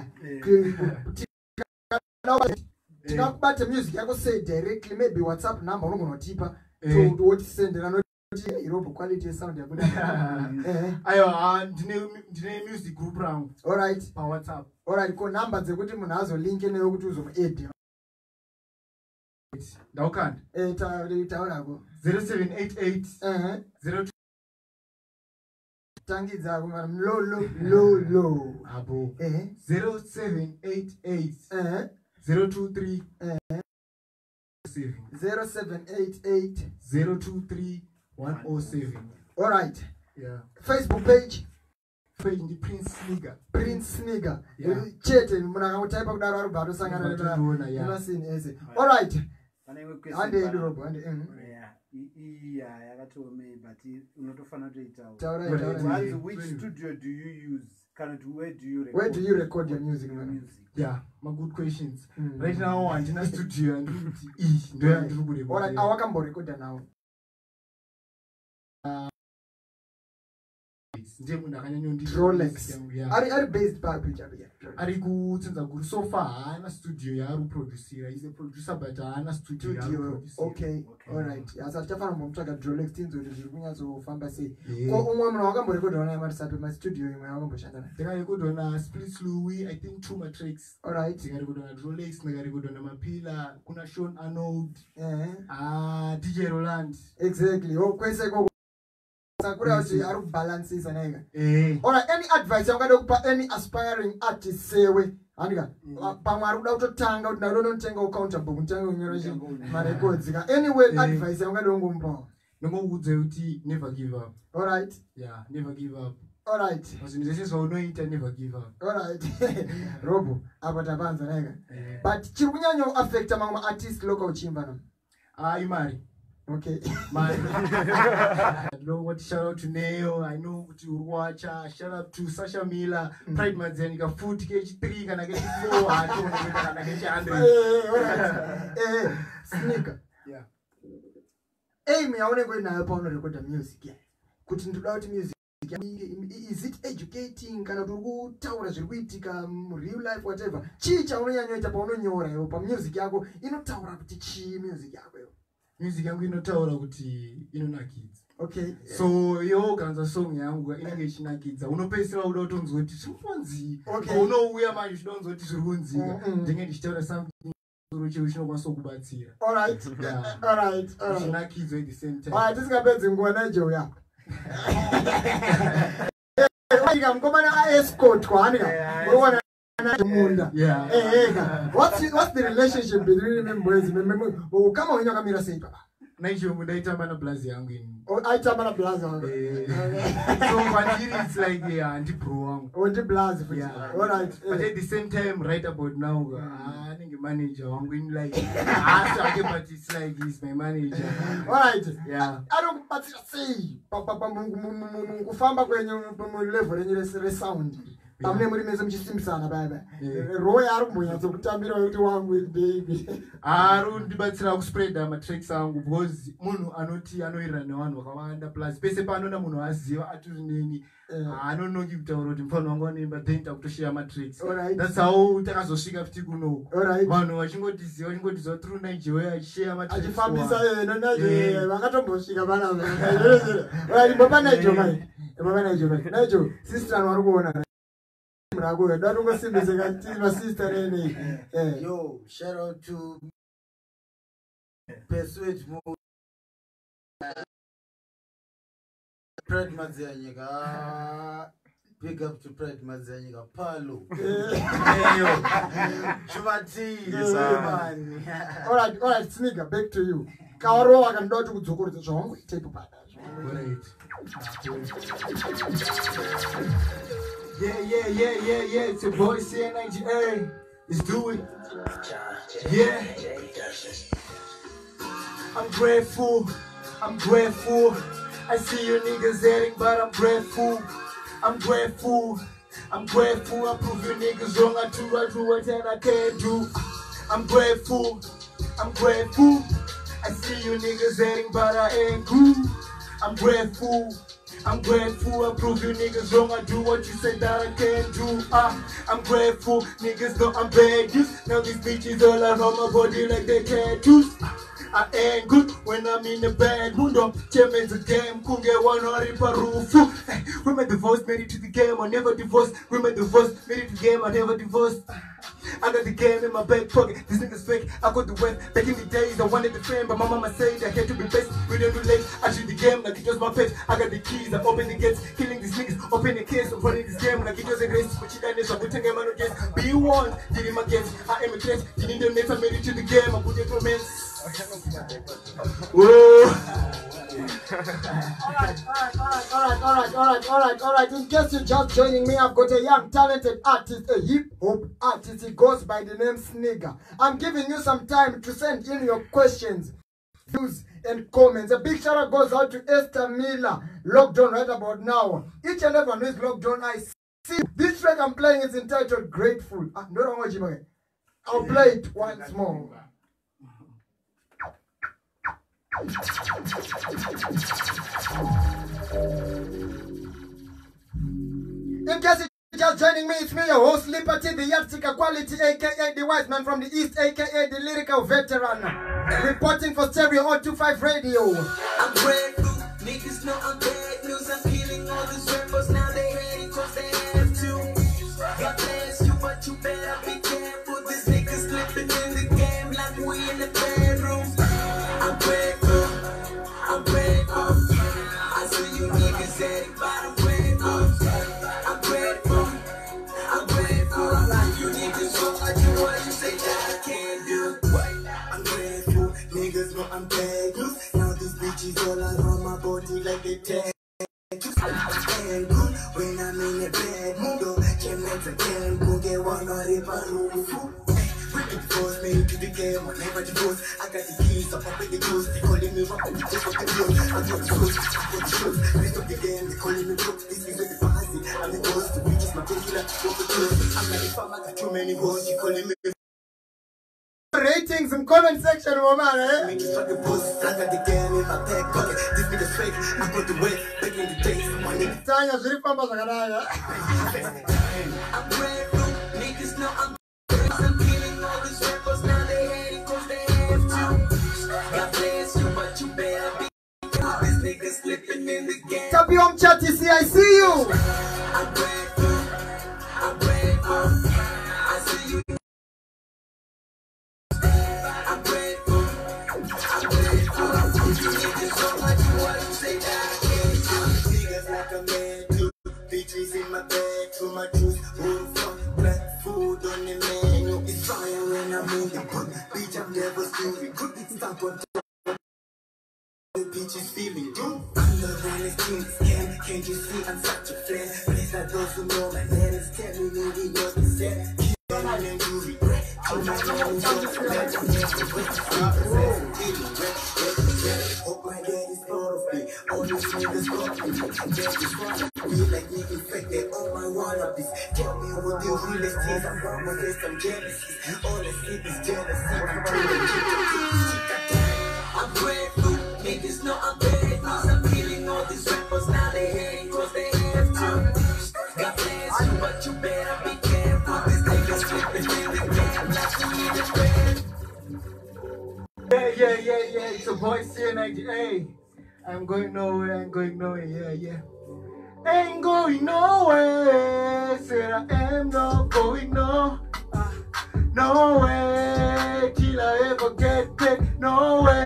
[SPEAKER 4] Tika kubate music yako say directly maybe WhatsApp number unongotipa to what send na Robo quality sound yako. Eh.
[SPEAKER 8] Ayo ndine ndine music group round.
[SPEAKER 4] Alright.
[SPEAKER 8] Pa WhatsApp.
[SPEAKER 4] Alright, ko number dzekuti munhu azo link neyo kuti uzomu add.
[SPEAKER 8] Ndaukanda.
[SPEAKER 4] Eh ta taura ko.
[SPEAKER 8] zero seven eight eight
[SPEAKER 4] Eh.
[SPEAKER 8] zero two
[SPEAKER 4] Tangidza kuma low low low low.
[SPEAKER 8] Abo.
[SPEAKER 4] Eh.
[SPEAKER 8] zero seven eight eight
[SPEAKER 4] Eh.
[SPEAKER 8] zero two three
[SPEAKER 4] Eh.
[SPEAKER 8] seven
[SPEAKER 4] zero seven eight eight
[SPEAKER 8] zero two three one oh seven.
[SPEAKER 4] Alright.
[SPEAKER 8] Yeah.
[SPEAKER 4] Facebook page.
[SPEAKER 8] Page ndi Prince Sneaker.
[SPEAKER 4] Prince Sneaker.
[SPEAKER 8] Yeah.
[SPEAKER 4] Chete munanga utaipa kudaro ari bado sangana na
[SPEAKER 8] yeah.
[SPEAKER 4] Masini ese. Alright.
[SPEAKER 9] Pane question.
[SPEAKER 4] Ande Robo, ande.
[SPEAKER 9] Yeah. Yeah, yakatome but unotofana toitawo.
[SPEAKER 4] Taura taura.
[SPEAKER 9] Which studio do you use? Kind of where do you record?
[SPEAKER 4] Where do you record your music?
[SPEAKER 9] Your music.
[SPEAKER 8] Yeah, my good questions.
[SPEAKER 4] Mm.
[SPEAKER 8] Right now I'm in a studio and e ndo ya ndiri kurecord.
[SPEAKER 4] Alright, awakambo record now.
[SPEAKER 8] Ndiye munhu akanyanya ndi
[SPEAKER 4] Rolex. Ari ari based pa pitch abi.
[SPEAKER 8] Ari kutsenza guru so far haana studio yaari kuproducera. He's a producer but haana studio yaari.
[SPEAKER 4] Okay. Alright. Asa tichafana mutsvaga Rolex tinzo zviri kunyatsofamba sei. Ko umwe munhu wakambo record naye mari ma studio imwe wakamboshanda naye.
[SPEAKER 8] Ndakarecord na Split Louis, I think two matrix.
[SPEAKER 4] Alright.
[SPEAKER 8] Ndakarecord na Rolex, ndakarecord na Mapila, kuna Sean Arnold.
[SPEAKER 4] Eh.
[SPEAKER 8] Ah, D J Roland.
[SPEAKER 4] Exactly. Oh, kwese ko Sakura uti ari kubalance isa nega.
[SPEAKER 8] Eh.
[SPEAKER 4] Alright, any advice ungade kupa any aspiring artist sewe? Andika. Pamwe ari kuda kutotanga kuti ndaro notenga accountable kutanga kunyora ma records ka. Anyway, advice ungade ungompa.
[SPEAKER 8] Nomuudze kuti never give up.
[SPEAKER 4] Alright.
[SPEAKER 8] Yeah, never give up.
[SPEAKER 4] Alright.
[SPEAKER 8] Because this is how no never give up.
[SPEAKER 4] Alright. Robo, apa tapanza nega. But chiri kunyanyo affect among artists local chimba na.
[SPEAKER 8] Ah, imari.
[SPEAKER 4] Okay.
[SPEAKER 8] Man, I know what shout out to Neo, I know to Urwacha, shout out to Sasha Miller, mm. Pride Mazenika, food K H three, and I get four, I don't know, and I get you hundred.
[SPEAKER 4] Hey, alright. Hey, Sneaker.
[SPEAKER 8] Yeah.
[SPEAKER 4] Hey, me, I want to go now upon record the music. Yeah. Couldn't do out music. Is it educating? Can I do tower as real life, whatever? Chicha, only I know about your opa music, yago, you know, tower up to music, yago.
[SPEAKER 8] Music yangu inotaura kuti inonakidza.
[SPEAKER 4] Okay.
[SPEAKER 8] So yo kanza song yangu inenge ichinakidza. Unopesera uda kutonzwa kuti zvirikunzi.
[SPEAKER 4] Okay.
[SPEAKER 8] Unouya manje uchidonzwa kuti zvirikunzika. Ndenge ndichitaura something soro chewe chinokwanisa kubatsira.
[SPEAKER 4] Alright.
[SPEAKER 8] Yeah.
[SPEAKER 4] Alright. Alright.
[SPEAKER 8] Chinakidzwa at the same time.
[SPEAKER 4] Alright, tisingapedzi nguwa nacho ya. Wanga mkomana a escort kwanika. Unaona munda.
[SPEAKER 8] Yeah.
[SPEAKER 4] Eh eh. What's what's the relationship between them boys? Kama wenye kamera sei papa.
[SPEAKER 8] Naicho mundaitamba na blazi yangu ini.
[SPEAKER 4] Oh, aitamba na blazi wangu.
[SPEAKER 8] Eh. So Vanjiri it's like yeah, anti pro wangu.
[SPEAKER 4] Oh, anti blazi for
[SPEAKER 8] yeah.
[SPEAKER 4] All right.
[SPEAKER 8] But at the same time right about now, ah, I think manager wangu in like ah, so but it's like he's my manager.
[SPEAKER 4] All right.
[SPEAKER 8] Yeah.
[SPEAKER 4] I don't but say papa kufamba kwenye level yenye sound. Amune muri meze mchisimbisana baba. Roy arumbunya dzokutambira kuti wangu baby.
[SPEAKER 8] Aru ndibatsira ku spread ama tracks angu because munhu anoti anoirana nevanhu vakawanda plus pese panoda munhu aziva aturi neni anonongi kutaura kuti mufano wangu anemba then takutoshare ma tracks. That's how takazosvika futi kuno. Vanhu vachingotiziva vachingotiziva through Nigeria achishare ma tracks.
[SPEAKER 4] Achifambisa yena naje vakatombosvika bana. Right, baba najo mai. Baba najo mai. Najo sister vari kuona.
[SPEAKER 9] Yo, shout out to Persuade Mo Pride Mazianyika. Big up to Pride Mazianyika. Palo. Hey yo. Chumati.
[SPEAKER 4] Yes, man. Alright, alright, Sneaker, back to you. Kaoro akanoda kuti kudzokorodza zvawangu itepo pada.
[SPEAKER 8] Yeah, yeah, yeah, yeah, yeah. It's your boy C N I G A. Let's do it. Yeah. I'm grateful. I'm grateful. I see you niggas hating, but I'm grateful. I'm grateful. I'm grateful. I prove you niggas wrong. I do, I do what I can't do. I'm grateful. I'm grateful. I see you niggas hating, but I ain't cool. I'm grateful. I'm grateful, I prove you niggas wrong, I do what you said that I can't do. uh, I'm grateful, niggas know I'm bad news. Now these bitches all around my body like they tattoos. I ain't good when I'm in a bad mood. Don't tell me the game, could get one or in Peru. Women divorced, married to the game, I never divorced. Women divorced, married to the game, I never divorced. I got the game in my back pocket, this nigga's fake, I got the web. Back in the days, I wanted the fame, but my mama said I had to be best. We don't relate, I shoot the game like it was my pet. I got the keys, I open the gates, killing these niggas, open the case, I'm running this game like it was a race. But she done this, I'm putting them on the gates. Be one, did in my gates, I am a threat. You need the next, I'm married to the game, I put it romance.
[SPEAKER 4] Whoa. Alright, alright, alright, alright, alright, alright, alright, alright. In case you're just joining me, I've got a young talented artist, a hip hop artist. He goes by the name Sneaker. I'm giving you some time to send in your questions, views, and comments. A big shout out goes out to Esther Miller, locked on right about now. Each and everyone who is locked on, I see. This track I'm playing is entitled Grateful. Ah, no, no, no, I'll play it once more. In case you're just joining me, it's me, your host Liberty, the Yardsticker Quality, aka the wise man from the East, aka the lyrical veteran, reporting for Stereo zero two five Radio.
[SPEAKER 2] I'm grateful, niggas know I'm bad news. I'm killing all these rappers, now they hating cause they have to. God bless you, but you better be careful. These niggas slipping in the game like we in the bedroom. I'm grateful, I'm grateful. I see you niggas hating, but I'm grateful. I'm grateful, I'm grateful. I like you niggas, so I do what you say that I can't do. I'm grateful, niggas know I'm bad news. Now these bitches all around my body like they tag. And good when I'm in a bad mood. Don't can't let again, go get one or if I move. Divorce, married to the game, I never divorce. I got the keys, I'm up in the ghost. They calling me rock, I'm just fucking close. I got the ghost, I got the shows. Rest of the game, they calling me broke. This is the fancy, I'm the ghost. The bitch is my painkiller, go for close. I'm like a farm, I got too many hoes. She calling me
[SPEAKER 4] ratings and comment section, woman, eh?
[SPEAKER 2] make it like a boost. I got the game in my back pocket. This nigga's fake, I got the way. Back in the days, my nigga.
[SPEAKER 4] Tanya, zuri pamba zakanaya.
[SPEAKER 2] I'm grateful, niggas know I'm I'm killing all these rappers, now they hating cause they have to. God bless you, but you better be careful. This nigga slipping in the game.
[SPEAKER 4] Tapiom Chatty, see, I see you.
[SPEAKER 2] I'm grateful, I'm grateful. I see you. I'm grateful, I'm grateful. You niggas so much, you what you say that I can't do. Niggas like a man do. Bitches in my bed, through my juice, roof up, black food on the menu. It's fire when I'm in the book. Bitch, I'm never feeling good. Stop on top. The bitch is feeling good. I'm the one that's in the skin. Can't you see I'm such a fan? Please, I those who know my name is telling me we know the set. Keep on and you regret. I'm not going to let you hope my dad is proud of me. All these niggas got me. They just wanna be like me. In fact, they all my wannabes. Tell deal with the realest tears. I'm wrong with this, some jealousies. All I see is jealousy. I'm grateful, niggas know I'm bad news. I'm killing all these rappers, now they hating cause they have to. Got plans too, but you better be careful. This nigga's flipping in the game, not in the bed.
[SPEAKER 8] Yeah, yeah, yeah, yeah, it's your boy C N I G A. I'm going nowhere, I'm going nowhere, yeah, yeah. Ain't going nowhere, said I am not going no, uh, no way, till I ever get paid, no way.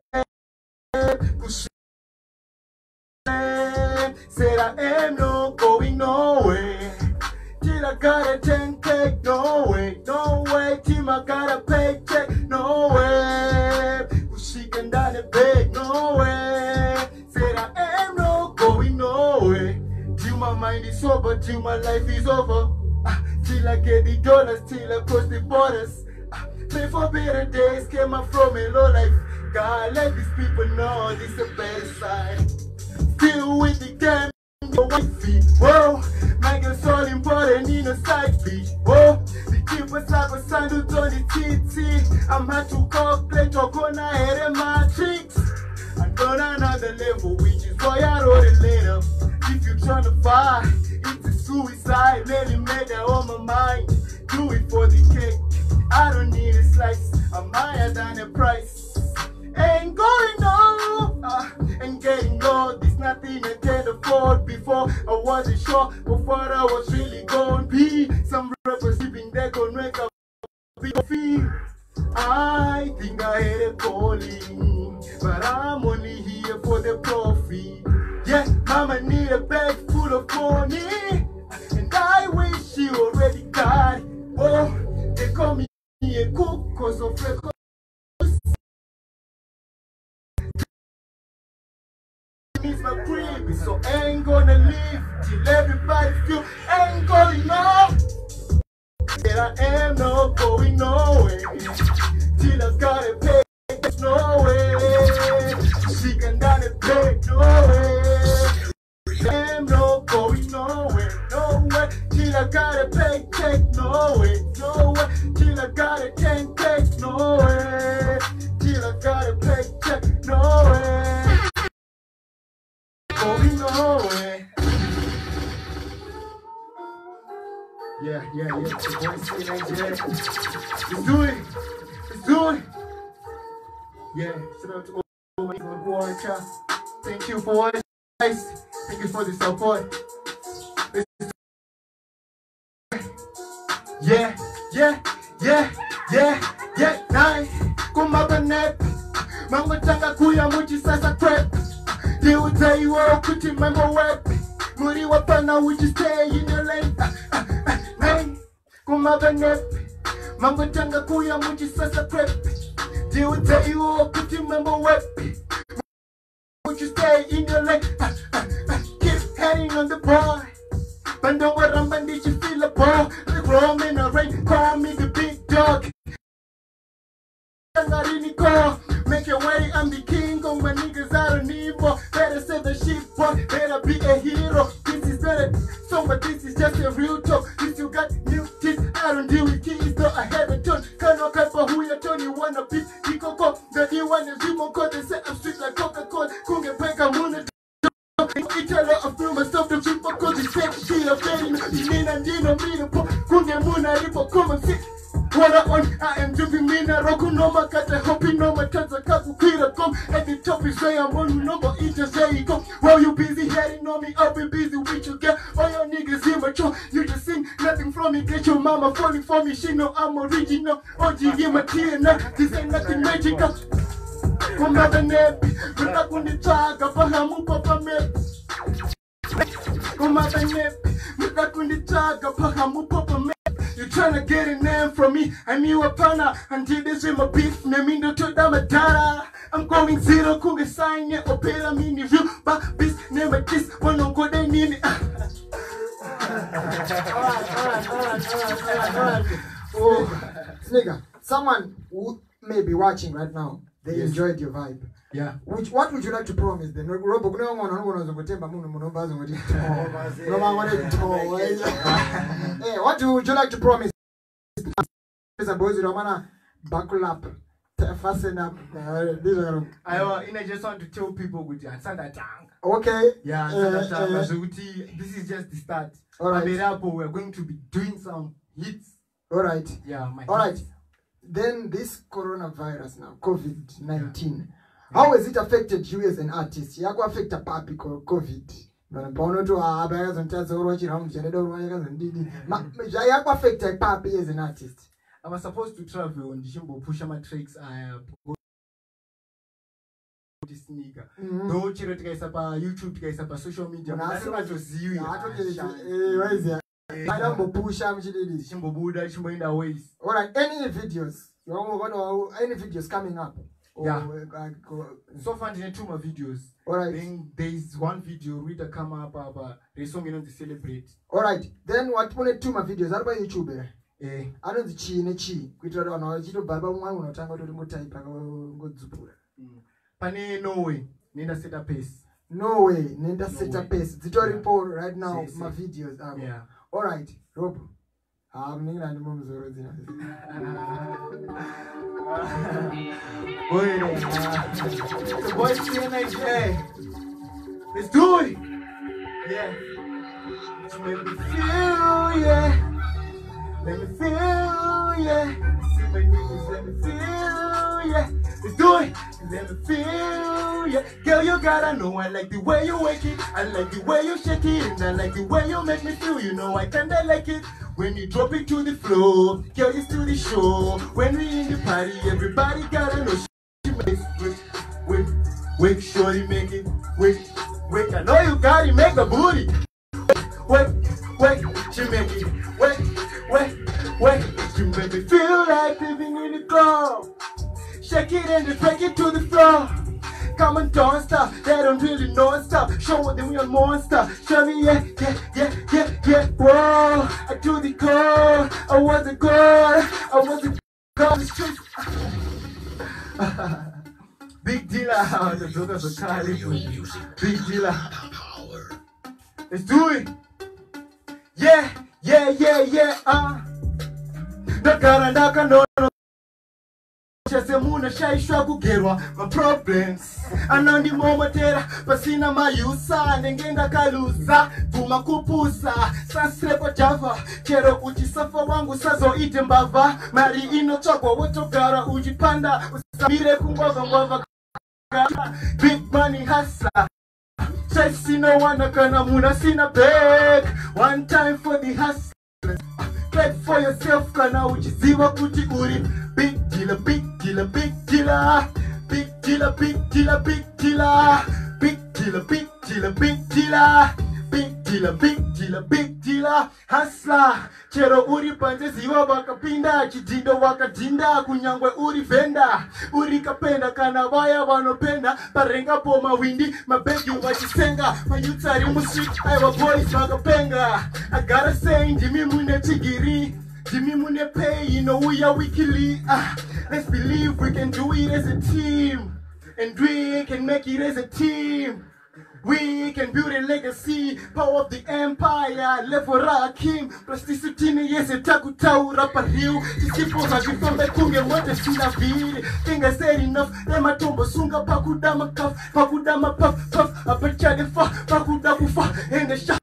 [SPEAKER 8] Said I am not going nowhere, till I got a ten K, no way, no way, till I got a paycheck, no way. She can down the bed, no way. Said I am not going nowhere. Till my mind is sober, till my life is over. Uh, till I get the dollars, till I cross the borders. Uh, pray for better days, came up from a low life. God, let these people know this is a better side. Still with the game, your wifey. Whoa, my girl's all important in a side beat. Whoa, the keepers like a sandwich on the T T. I'm had to calculate or go ahead of my tricks. I'm on another level, which is why I wrote it later. If you're trying to fight, it's a suicide. Nearly made that on my mind. Do it for the cake. I don't need a slice. I'm higher than the price. Ain't going no, uh, ain't getting low. There's nothing I can't afford. Before I wasn't sure, before I was really going be. Some rappers sleeping there gon' make a big feel. I think I had a calling, but I'm only here for the profit. Yeah, mama need a bag full of money, and I wish she already got it. Oh, they call me a cook cause of records. It's my crib, so ain't gonna leave till everybody feel ain't going on. That I am not going nowhere till I gotta pay. No way, she can down the pay. No way, I am not going nowhere. No way, till I gotta pay. Take no way, no way, till I gotta ten take. No way, till I gotta pay. Check. No way. Going nowhere. Yeah, yeah, yeah. It's the boy C N I G A. Let's do it. Let's do it. Yeah. Shout out to all my people who are in chat. Thank you for watching, guys. Thank you for the support. Yeah, yeah, yeah, yeah, yeah. Nine. Kumabanet. Mambo changa kuya muchi sasa crap. They will tell you all, put your member web. Muri wapana, would you stay in your lane? Ah, ah, ah, nine, kumaba nep. Mambo changa kuya muchi sasa prep. They will tell you all, put your member web. Would you stay in your lane? Ah, ah, ah, keep heading on the bar. Bando waramba, did you feel a ball? Like Rome in a rain, call me the big dog. Make your way, I'm the king of my niggas, I don't need more. Better save the shit, boy, better be a hero. This is better, so but this is just a real talk. If you got new kids, I don't deal with kids, though I have a ton. Can't walk out for who you turn, you wanna beat. You go go, the new one is Remo Code, they say I'm sweet like Coca-Cola. Kunge Pega Muna. Each other, I feel myself, the people cause it's fake shit, I'm getting the name and you know me, the po. Kunge Muna, Ripo, come and sit. What I on, I am doing me na roku no makata hopping no matanza kaku kira come at the top is where I'm on no but it just say you come while you busy heading on me I'll be busy with you girl all your niggas immature you just sing nothing from me get your mama falling for me she know I'm original O G give my tear now this ain't nothing magical come back and nap rita kundi chaga fahamu papa me come back and nap rita kundi chaga fahamu papa me. You tryna get a name from me, I'm you a partner. Until this with my beef, Nemindo to Damatara. I'm going zero, kunga sign ya, opera mini view, but this name a kiss, one on go they need it. Alright, alright, alright, alright, alright, alright.
[SPEAKER 4] Oh, nigga, someone who may be watching right now, they
[SPEAKER 8] yes.
[SPEAKER 4] enjoyed your vibe.
[SPEAKER 8] Yeah.
[SPEAKER 4] Which what would you like to promise then? Robo kuna ngona ngona zokutemba munhu munombazo ngoti. Roba ngone to. Eh, what would you like to promise? Pesa boys romana buckle up. Fasten up. Uh,
[SPEAKER 8] I I just want to tell people with your tanga.
[SPEAKER 4] Okay.
[SPEAKER 8] Yeah,
[SPEAKER 4] uh,
[SPEAKER 8] uh,
[SPEAKER 4] uh,
[SPEAKER 8] this is just the start.
[SPEAKER 4] All right.
[SPEAKER 8] We're going to be doing some hits.
[SPEAKER 4] All right.
[SPEAKER 8] Yeah, my
[SPEAKER 4] All right.
[SPEAKER 8] hits.
[SPEAKER 4] Then this coronavirus now, COVID nineteen, yeah. How has it affected you as an artist? Yako affect a papi COVID. Bono to abaya zontazo rochi ramu jeredo roya zondidi. Ma yako affect a papi as an artist.
[SPEAKER 8] I was supposed to travel on Jimbo push my tricks. I go to sneaker. Though chiro tikayisapa YouTube tikayisapa social media. Nasema toziwi.
[SPEAKER 4] Eh, why is it? I don't push am chididi.
[SPEAKER 8] Jimbo Buddha, Jimbo in the ways.
[SPEAKER 4] All right, any videos? You want any videos coming up?
[SPEAKER 8] Yeah.
[SPEAKER 4] Uh,
[SPEAKER 8] so far, there are two more videos.
[SPEAKER 4] All right.
[SPEAKER 8] Then there is one video with the come up about the song you know to celebrate.
[SPEAKER 4] All right. Then what? One two more videos. How about YouTube?
[SPEAKER 8] Eh.
[SPEAKER 4] I don't chi ne chi. Kwitwa do na chito baba mwana unotanga to mo type ngodzupura.
[SPEAKER 8] Pane no way. Nenda set a pace.
[SPEAKER 4] No way. Nenda set a pace. Zitori po right now my videos.
[SPEAKER 8] Yeah.
[SPEAKER 4] All right. Rob. I'm ningina ndi mumzoro zina.
[SPEAKER 8] Boy, the boys C N H A. Let's do it. Yeah. Just make me feel, yeah. Let me feel, yeah. See my niggas, let me feel, yeah. Let's do it. Let me feel, yeah. Girl, you gotta know I like the way you wake it. I like the way you shake it. And I like the way you make me feel. You know I kinda like it. When you drop it to the floor, girl, it's to the show. When we in the party, everybody gotta know she makes it. Wait, wait, shorty make it. Wait, wait, I know you gotta make a booty. Wait, wait, she make it. Wait, wait, wait, she make me feel like living in the club. Shake it and just break it to the floor. Come and don't stop, they don't really know stop. Show them you're a monster. Show me, yeah, yeah, yeah, yeah, yeah. Whoa, I do the call. I wasn't good, I wasn't on the street. Big dealer, the jokers are calling. Big dealer. Let's do it. Yeah, yeah, yeah, yeah. Uh. Nakara naka no no. Muna shaishwa kugerwa my problems anandi momotera pasina mayusa nengenga kaluza vuma kupusa sasrepo java chero kuti safa wangu sazo ite mbava mari inochokwa wotogara ujipanda usamire kungwava ngwava big money hustler Chase sino wanakana muna sina beg one time for the hustlers Fight for yourself kana ujiziwa kuti uri big dealer, big dealer, big dealer, big dealer, big dealer, big dealer, big dealer, big dealer, big dealer, big dealer, big dealer, big dealer, hustler. Chero uri panje ziwa wakapinda, chidindo wakadinda, kunyangwe uri venda, uri kapenda kana vaya wanopenda, parenga po mawindi, mabegi wachisenga, mayutari musik, aiwa boys wakapenga. I gotta say, Jimmy Mune Chigiri. Jimmy Mune pay, you know we are weekly. Ah, let's believe we can do it as a team. And we can make it as a team. We can build a legacy. Power of the empire. Level Rakim. Plasticity yes a takutau rapa riu. Tisipo hajifambe kunge wote sina vili. Think I said enough. Lema tombo sunga pakudama kaf. Pakudama puff puff. Apachade fa. Pakudaku fa. And the shot.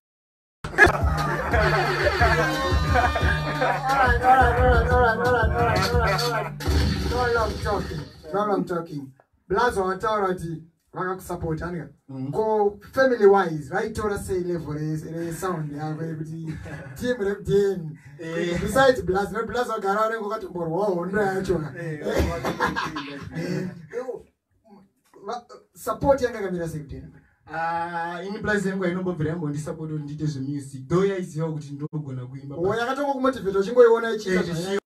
[SPEAKER 4] Alright, alright, alright, alright, alright, alright, alright, alright. No long talking. No long talking. Blazo authority. Waka support anga. Go family wise, right? Tora say level is is sound. Yeah, very team rep team. Besides Blazo, no Blazo garane go kati mboro. Wow, ndra achona. Support yanga kamera safety.
[SPEAKER 8] Ah, ini Blazo yangu inombo virembo ndi support ndite zo music. Doya iziwa kuti ndogona kuimba.
[SPEAKER 4] Oh, yakatongo kumotivate chingoiona ichita.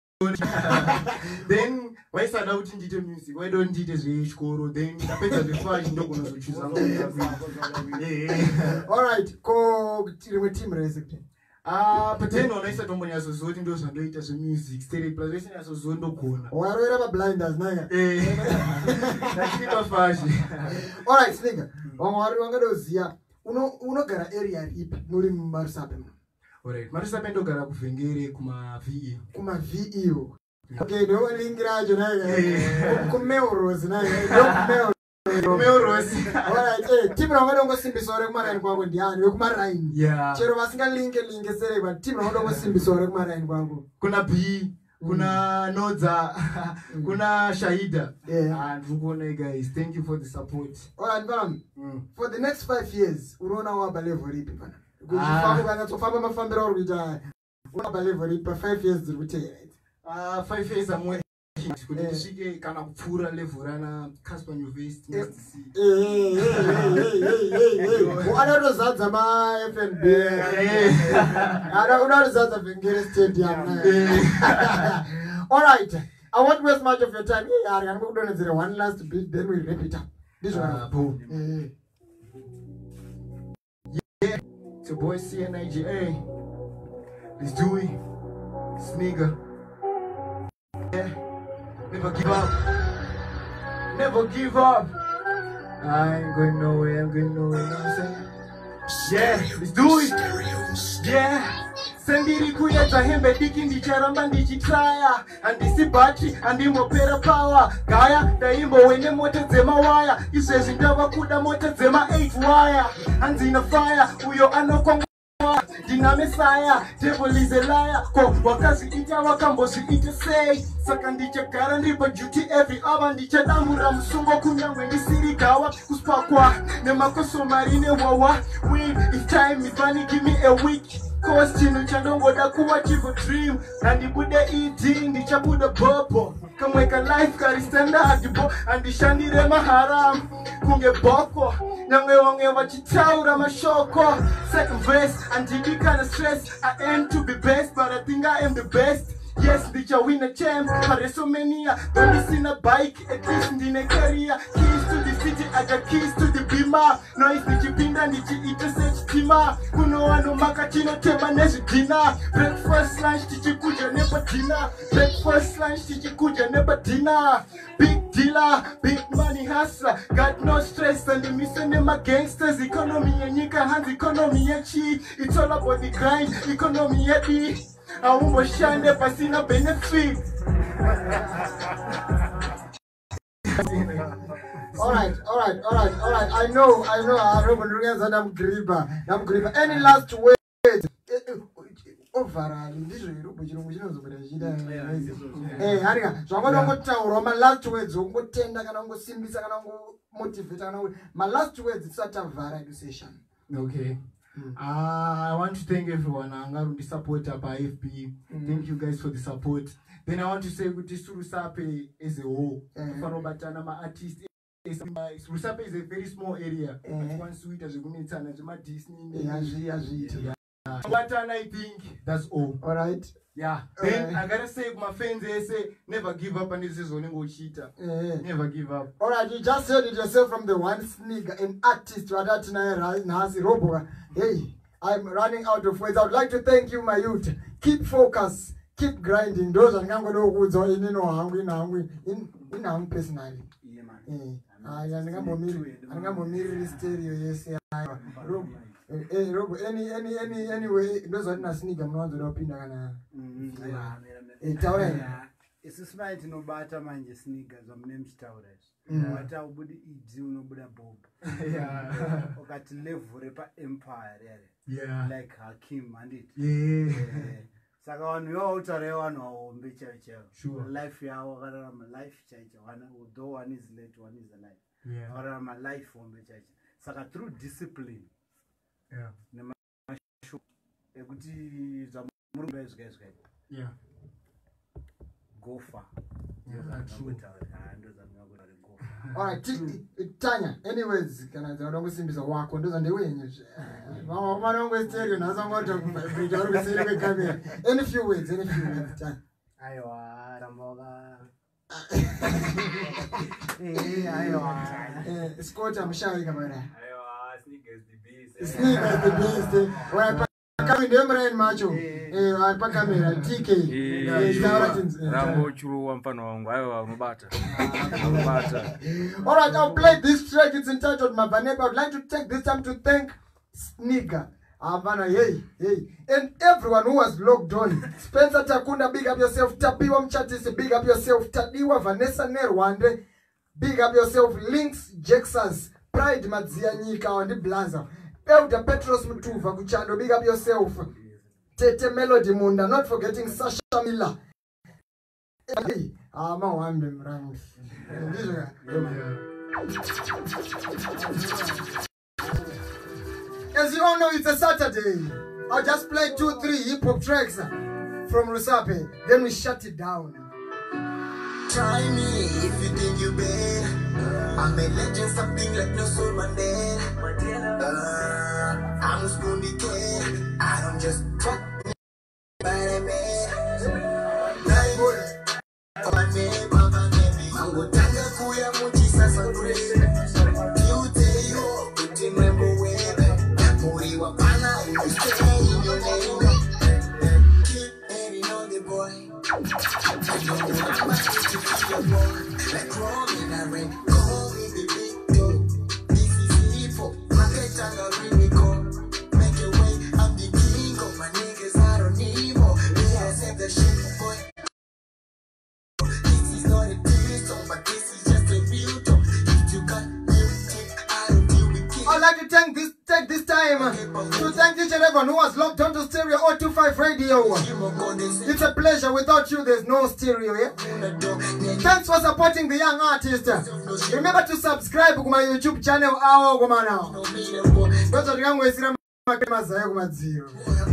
[SPEAKER 8] Then why start out in detail music? Why don't detail zvichikoro? Then tapedza zvifai ndogona kuchoose.
[SPEAKER 4] All right, ko rimwe team recipe.
[SPEAKER 8] Ah, but then on I said when I was voting those and doing some music, stereo plus I was voting no corner.
[SPEAKER 4] Why are we blinders now?
[SPEAKER 8] Eh. That's it of fashion.
[SPEAKER 4] All right, nigga. Wangari wangadozia uno unogara area ipi muri Marisabe.
[SPEAKER 8] Alright, Marisabe ndogara kuvhengere kuma V E.
[SPEAKER 4] Kuma V E. Okay, do lingrajo na kumeurose na do
[SPEAKER 8] kumeurose.
[SPEAKER 4] Alright, eh team rangado ngosimbisore kumaraini kwangu ndiani wekumaraini.
[SPEAKER 8] Yeah.
[SPEAKER 4] Chero vasinga linke linke sere kwa team rangado ngosimbisore kumaraini kwangu.
[SPEAKER 8] Kuna B, kuna Nodza, kuna Shahida.
[SPEAKER 4] Yeah.
[SPEAKER 8] And Vugone guys, thank you for the support.
[SPEAKER 4] Alright, Balam.
[SPEAKER 8] Mm.
[SPEAKER 4] For the next five years, unaona waba level ripi bana?
[SPEAKER 8] Ah.
[SPEAKER 4] Kujifamu kana tofamba mafambira orita. Waba level ripi for five years zirutera.
[SPEAKER 8] Ah, five years amwe kuti tishike kana kupfura level rana Casper University must see.
[SPEAKER 4] Eh eh eh eh eh. Anotozadza ma F N B. Ana unozadza Vengere Stadium. All right. I won't waste much of your time. Yeah, I'm going to do one last bit, then we wrap it up. This one.
[SPEAKER 8] Boom. Yeah. It's your boy C N I G A. Let's do it. Sneaker. Yeah. Never give up. Never give up. I ain't going nowhere. I'm going nowhere. You know what I'm saying? Yeah. Let's do it. Yeah. Sendiri kuyedza hembe diki ndicharamba ndichitraya handisi battery handimopera power gaya ndaimbowene mota dzemawaya izvezvi ndava kuda mota dzema eight wire hanzina fire uyo anokwangwa ndina mesaya devil is a liar ko wakazviita wakambozviita sei saka ndichagara ndiri paduty every hour ndichadamura musungo kunyange ndisiri gawa kuspakwa nemakosomari newawa win if time ifani give me a week cause chino chandongoda kuwa chivo dream nandibude ed ndichabuda bobo kamweka life kari standard bo andishandire maharam kunge boko nyange wange vachitaura mashoko second verse andidi kind stress I aim to be best but I think I am the best. Yes, ndicha win a champ, Paresomania, don't listen a bike, at least ndine career, keys to the city, I got keys to the bima, noise nichipinda nichi ita search tima, kuno wano maka chino tema nesu dinner, breakfast lunch tichikuja nepa dinner, breakfast lunch tichikuja nepa dinner, big dealer, big money hustler, got no stress and the mission my gangsters, economy yenyika hands, economy yechi, it's all about the grind, economy yechi. I almost shine there, but see no benefit.
[SPEAKER 4] Alright, alright, alright, alright. I know, I know. I'm Griba. I'm Griba. Any last word? Overall, this is Hey, Harika. So I'm going to tell you my last words. I'm going to tell you I'm going to simplify. I'm going to motivate. My last words is such a varied session.
[SPEAKER 8] Okay. Mm. Uh, I want to thank everyone. I'm going to support by F B. Mm. Thank you guys for the support. Then I want to say with this Rusape is a whole. For Robatana, my artist. Rusape is a very small area. Mm. One sweet as a woman, and my Disney. Yeah. But I think that's all.
[SPEAKER 4] All right.
[SPEAKER 8] Yeah. Then I gotta say, my friends, they say, never give up, and this is only go cheater. Yeah. Never give up.
[SPEAKER 4] All right, you just heard it yourself from the one sneaker, an artist, Robo. Hey, I'm running out of words. I would like to thank you, my youth. Keep focus, keep grinding. Those are going to go woods or in no hungry, hungry, in in hungry personally. Yeah, man. I am going to stereo, yes. Eh, Robo, any, any, any, anyway, those are not sneak. I'm not the opinion. Eh, Taure.
[SPEAKER 9] It's a smile to know better man, your sneakers. I'm named Taure. What I would eat, you know, but a bob. Yeah. Or got to live for a empire. Yeah. Like Hakim and it. Yeah. Saka on your outer one or better. Sure. Life, ya, or my life change. One, though one is late, one is alive. Yeah. Or my life won't be changed. Saka through discipline. Yeah.
[SPEAKER 8] Yeah.
[SPEAKER 9] Go far.
[SPEAKER 8] Yeah, that's true.
[SPEAKER 4] All right, Tanya. Anyways, can I don't see Mister Walk on those and the way? Mama, I don't waste stereo. Now I'm going to bring out the stereo. Come here. Any few words, any few words.
[SPEAKER 9] Ayo, Ramboga. Hey, ayo.
[SPEAKER 4] Scott, I'm shouting about that.
[SPEAKER 7] Sneakers the best.
[SPEAKER 4] Sneakers the best. Kami ndemrain macho. Eh, apa kamera T K.
[SPEAKER 10] Rambo churu wa mfano wangu. Ayo unobata. Unobata.
[SPEAKER 4] All right, I'll play this track. It's entitled Mavaneba. I would like to take this time to thank Sneaker. Avana, hey, hey. And everyone who was logged on. Spencer Takunda, big up yourself. Tapiwa Mchatisi, big up yourself. Tadiwa, Vanessa Nerwande, big up yourself. Links, Jexas, Pride Madzianyika, and the Blazer. Elder Petros Mutuva, Kuchando, big up yourself. Tete Melody Munda, not forgetting Sasha Miller. Hey, I'm a one round. As you all know, it's a Saturday. I'll just play two, three hip hop tracks from Rusape. Then we shut it down.
[SPEAKER 2] Try me if you think you bad. I'm a legend, something like Nelson Mandela. Uh, I'm Spoon Kid. I don't just fuck by the man. Nine words. My name, my name. I'm going to Kuya Muchi Sasa Grace. You tell you, but remember where. Muri Wapana, you stay in your name. Keep aiming on the boy. I know I'm about to feel your boy. Like Roman and Rain. Call me the big dog. This is hip hop. Market and a remix. Make your way. I'm the king of my niggas. I don't need more. They have said the shit, boy. This is not a diss song, but this is just a real talk. If you got music, I don't deal with kids.
[SPEAKER 4] I'd like to thank this take this time uh, to thank each and everyone who was logged on to Stereo zero two five Radio. It's a pleasure. Without you, there's no stereo, yeah? Thanks for supporting the young artist. Remember to subscribe to my YouTube channel. Awo goma now. Dozo yangu esira makema zayo goma zero.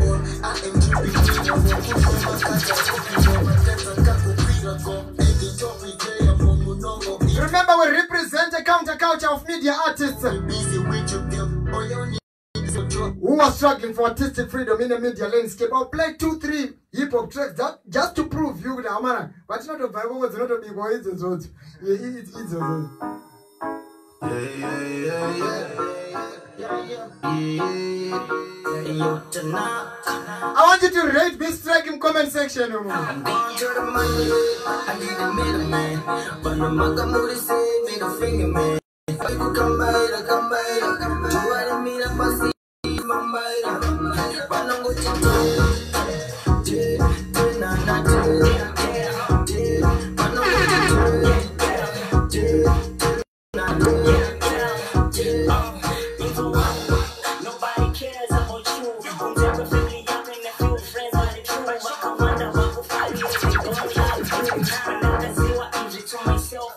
[SPEAKER 4] Remember, we represent a counterculture of media artists who are struggling for artistic freedom in the media landscape. I'll play two, three hip hop tracks that, just to prove you that man. But not a Bible was not a big boy. It's a it's it's it's a I want you to rate this track in comment section.
[SPEAKER 2] I'm going to the money, I need a middleman. But the Makamuri say, made a finger man. If I could come by, I come by. Do I didn't mean up my seat, my bite. But I'm going to do it. Nah, nah, do it. But I'm going to do it. Nah, do it. Nobody cares about you. I'm never feeling young and a few friends are the truth. But you come under my profile, you don't have to. But now I see what easy to myself.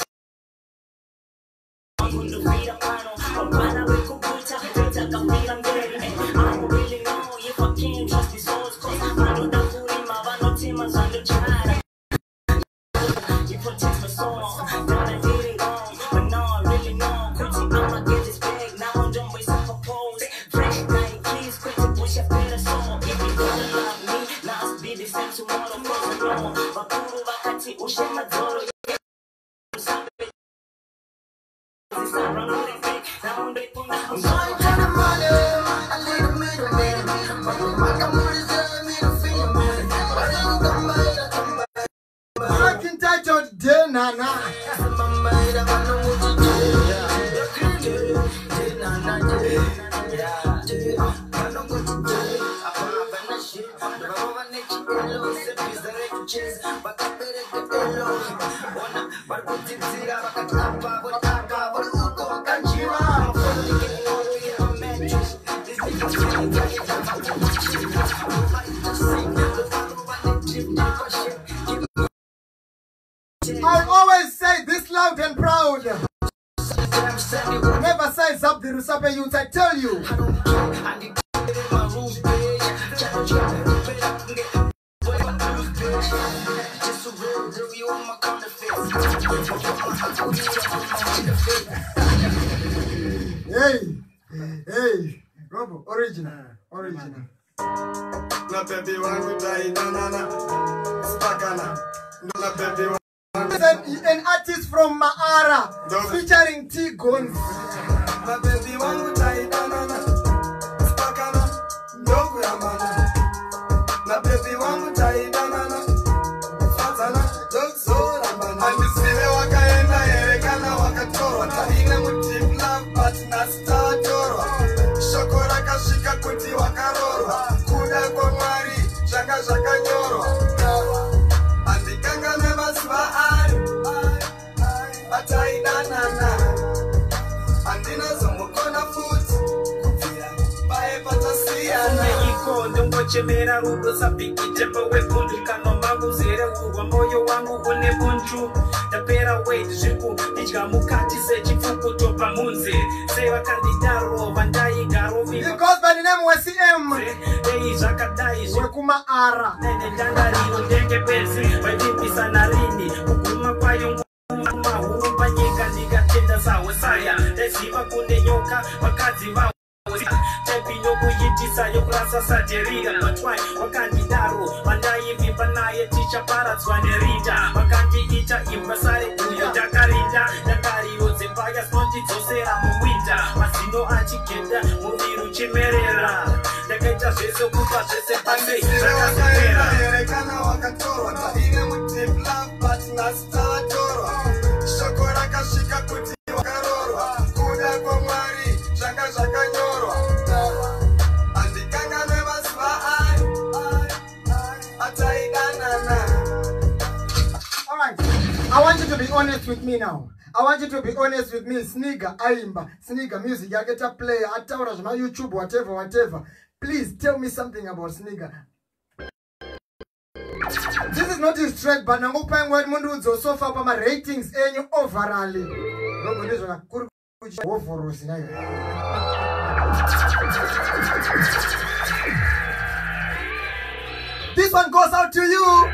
[SPEAKER 2] I'm going to feed a panel. I'm going to cook it up. I don't really know if I can trust these souls. Cause I know that food in my van, no team is on the child. You protect my soul. Thought I did it wrong. But now I really know. I'ma get this bag. Now I'm done with some propose. Fresh night, please quit to push a better soul. If you don't love me, now I'll be the same tomorrow. Cause I know. Bakuru bakati ushe madoro. I'm going to the money. I need a middleman. My company tell me to feel man. But I don't come by, I come by.
[SPEAKER 4] Track entitled De Nana. I'll always say this loud and proud. Never size up the Rusape youth, I tell you. Hey, hey, Robo, original, original.
[SPEAKER 11] Na baby wangu tainana, stakana. Na baby wangu.
[SPEAKER 4] An artist from Maara featuring T Guns.
[SPEAKER 11] Na baby wangu tainana, stakana. Ndogo ya zvanga zvakanyorwa handikanga nemazuva ari ataidanana handinazomukona futi kubvira paye patasiyana
[SPEAKER 3] ndongochemera rudo sabhigitepa wekundikano mangu zere urwa moyo wangu une bunju ndapera wait zviku ndidya mukati sechipfukuto pamunze sevakandidaro vandaigarovi
[SPEAKER 4] because by the name was C M
[SPEAKER 3] ei zvakadai
[SPEAKER 4] wekuma ara
[SPEAKER 3] nene ndangariro ndenge bedzi vaivimpisana rini kuguma kwayo mahuru panyika ndikatenda sahosaya ndaiziva kune nyoka vakadzi vavo tepino kuyitisa yokurasa sajerika matwai wakandidaro vandaivimba naye tichaparadzwa nerita vakandiita imba sare kuyo ndakarinda ndakariro dzembaya zinondidzosera muwinda mazino achigenda muviri uchimerera ndakaita zvese kupa zvese pasei zvakazopera
[SPEAKER 11] kana wakatorwa taine mudeep love but nasitatorwa shoko rakasvika kuti wakarorwa kuda kwamwari zvanga zvakanyorwa handikanga nemazuva ari ataidanana.
[SPEAKER 4] Alright, I want you to be honest with me now. I want you to be honest with me. Sneaker, Aimba, Sneaker, music, I get a player, I tell us my YouTube, whatever, whatever. Please tell me something about Sneaker. This is not his track, but I'm hoping what Mundu is so far my ratings and overall. This one goes out to you.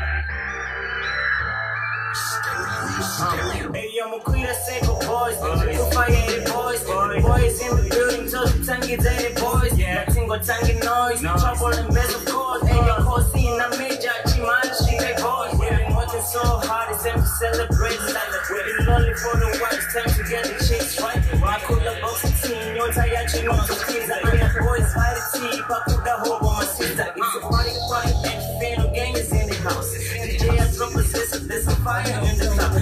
[SPEAKER 12] Hey, I'm a queen of single boys. You fire boys. Boys in the building, so the tangy daily boys. Nothing got tangy noise. Trouble and mess of course. Hey, I'm causing a major chiman, she make boys. We've been working so hard, it's time to celebrate. We've been lonely for the while, it's time to get the chicks right. I could have boxed the team, you're tired, you know, the kids. I am boys, fight the team, I could have hope on my sister. It's a party, party, and the gang is in the house. D J has drop a system, there's some fire in the club.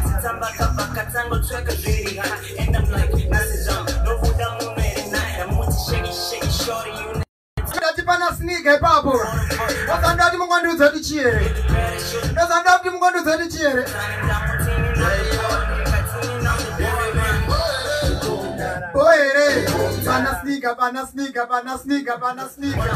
[SPEAKER 12] And I'm like, that's a jump. No food down on it night. I'm want to shake it, shake it, shorty. You
[SPEAKER 4] That's a sneaker, Papa. What's on that? I'm going to do the cheer. That's on that. I'm going to do the cheer. Boy, banana sneaker, banana sneaker, banana sneaker, banana sneaker.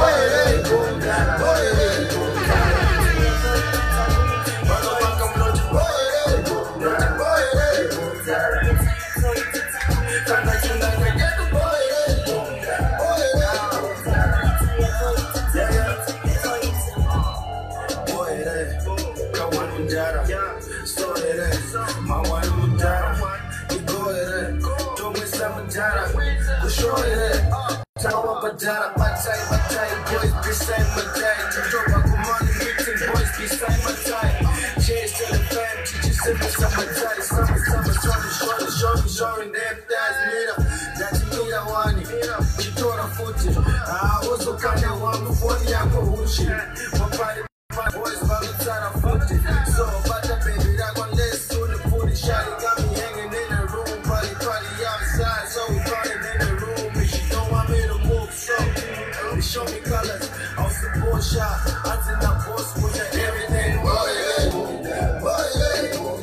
[SPEAKER 11] Jara, Matai, Matai, boys beside Matai. To drop a command meeting, boys beside Matai. Cheers to the fam, teachers in the summertime. Summer, summer, summer, shorty, shorty, shorty, them that's made up. That's me, I want it. She told her footage. I was so kind of one before the apple whooshie. My body, my boys, by the side of footage. So, but the baby, that one less soon the footage. Shotty got me hanging in the room, party, party outside. So we party in the room, and she don't want me to move. So, they show me colors, I was the boy shot. I did not post with everything. Boy, yeah, boy, yeah, boy,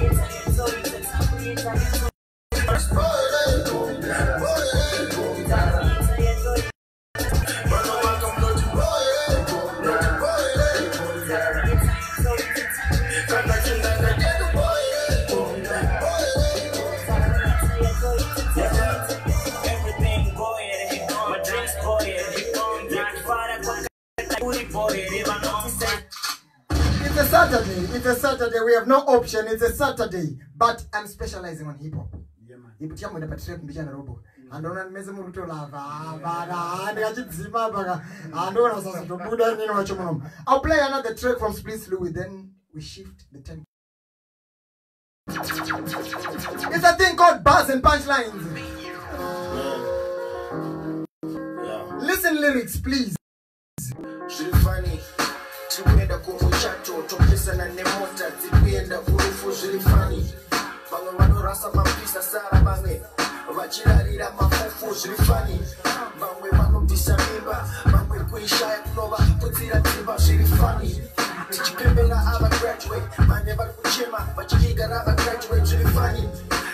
[SPEAKER 4] It's a Saturday. It's a Saturday. We have no option. It's a Saturday. But I'm specializing on hip hop. Yeah, man. Hip hop is a trap mbijana robo. And don't know meze muruto lava. Bada. And I just zima baga. And don't know so to Buddha ni no chomonom. I'll play another track from Split Louis. Then we shift the tempo. It's a thing called bars and punchlines. Yeah. Listen lyrics, please.
[SPEAKER 11] Shirifani, chiwenda kumuchato, tokesa na nemota, zikwenda urufu shirifani. Bange wanorasa mapisa sara bange, wachirarira mafufu shirifani. Bange wanomdisha mimba, bange kuishaya kunova kutsira timba zviri funny tichipembera ava graduate manje vari kuchema vachiviga rava graduate zviri funny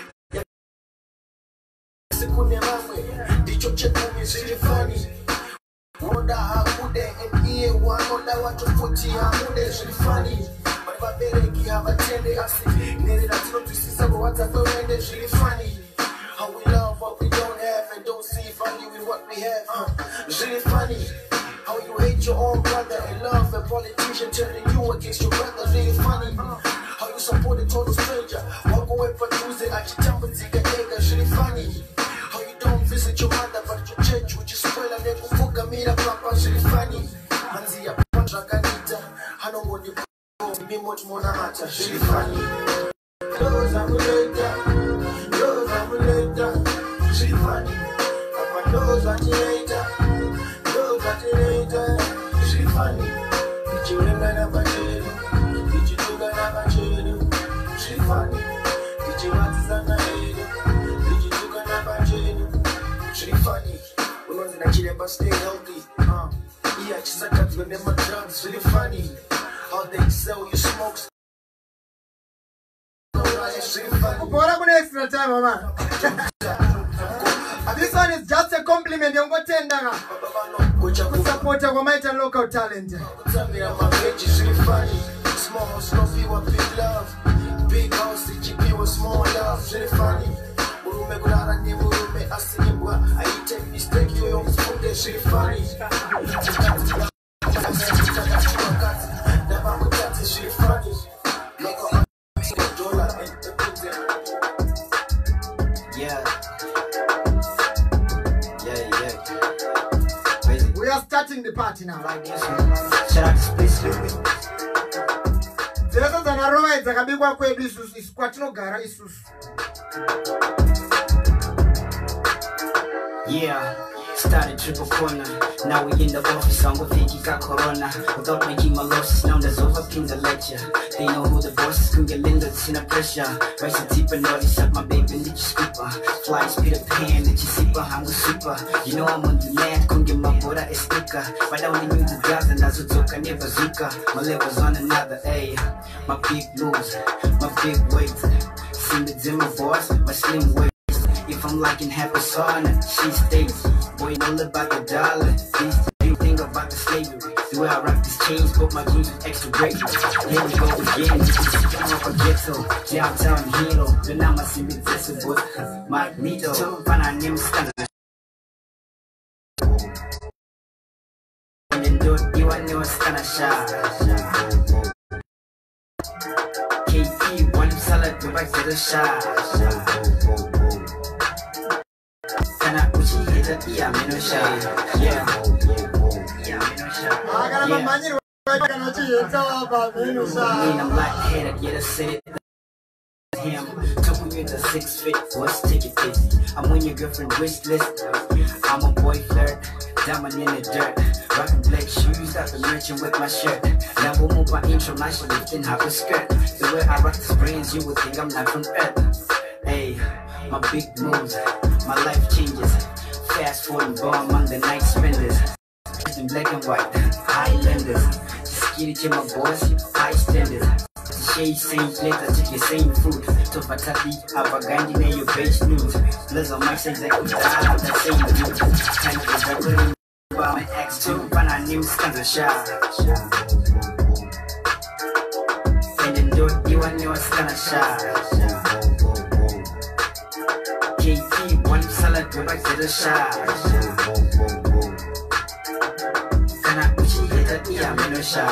[SPEAKER 11] sekune vamwe ndicho chekumi zviri funny Wonder hakude ndiye wanoda watofuti hamude zviri funny vari vabereki havatende asi nerera tinotwisisa kuwhatsapp wende zviri funny how we love what we don't have and don't see value in what we have uh, zviri funny how you hate your own brother and love a politician turning you against your brother really funny how you support a total stranger walk away for Tuesday achitambudzika ega really funny how you don't visit your mother but your church which is spoiler nekufugamira papa really funny hanzi ya zvakanita hanongoni mimoti mona hata really funny those are later those are later really funny papa those are later later, she funny. Did you remember about you? Did you do that about you? She funny. Did you want to stand ahead? Did you do that about you? She funny. We want to chill but stay healthy. Uh, yeah, just like that when them drugs really funny. How they sell you smokes.
[SPEAKER 4] What happened extra time, mama? This one is just a compliment. You're going to tender. Support our might and local talent.
[SPEAKER 11] Small house, no people, big love. Big house, the G P was small love. Really funny. Urume kunara ni urume asimbwa. I take mistake, you don't spoon that shit funny. Shit funny. Yeah.
[SPEAKER 4] We are starting the party now. Like this.
[SPEAKER 6] Shout out to Space Louis.
[SPEAKER 4] Zero than a row, it's a big one. This is Quatino Gara.
[SPEAKER 6] Yeah. Started triple corner. Now we in the office, I'm with Vicky got corona. Without making my losses, now there's overpin the lecture. They know who the boss is, can get Linda, it's in a pressure. Rise a deep and naughty, shut my baby, let you scooper. Fly speed of pan, let you sipper, I'm with super. You know I'm on the land, couldn't get my border, it's quicker. But I only knew the guys and that's what took, I never zuka. My level's on another, ayy. My big moves, my big weight. See me in my voice, my slim weight. If I'm liking half a sauna, she stays. Boy, know about the dollar. Please do you think about the slavery? The way I rock this chains, but my jeans with extra great. Here we go again. I'm up a ghetto, downtown hero. Then I'm a simple accessible. Magneto, but I name stand. And then do you want to stand a shot. K P, one salad, go back to the shot. Kana uchi hita iya menosha. Yeah. Yeah, menosha.
[SPEAKER 4] I got money. Kana uchi hita ba menosha.
[SPEAKER 6] I'm black-headed, yet I said it. Him took me to six feet. Let's take it easy. I'm on your girlfriend wish list. I'm a boy flirt. Diamond in the dirt. Rocking black shoes. Got the merchant with my shirt. Now we'll move my intro. Now she lifting half a skirt. The way I rock this brains, you would think I'm not from Earth. Hey, my big moves. My life changes. Fast forward, born among the night spenders. In black and white, Highlanders. Just get it to my boys, high standards. Shade same plate, I took your same fruit. To Patati, Apagandi, and your base news. Liz on my side, exactly that same dude. Time to record about my ex too, but I knew stands a shot. And then do it, you and you stand a shot. K P, one salad, go back to the shop. Kana uchi hita iya menosha.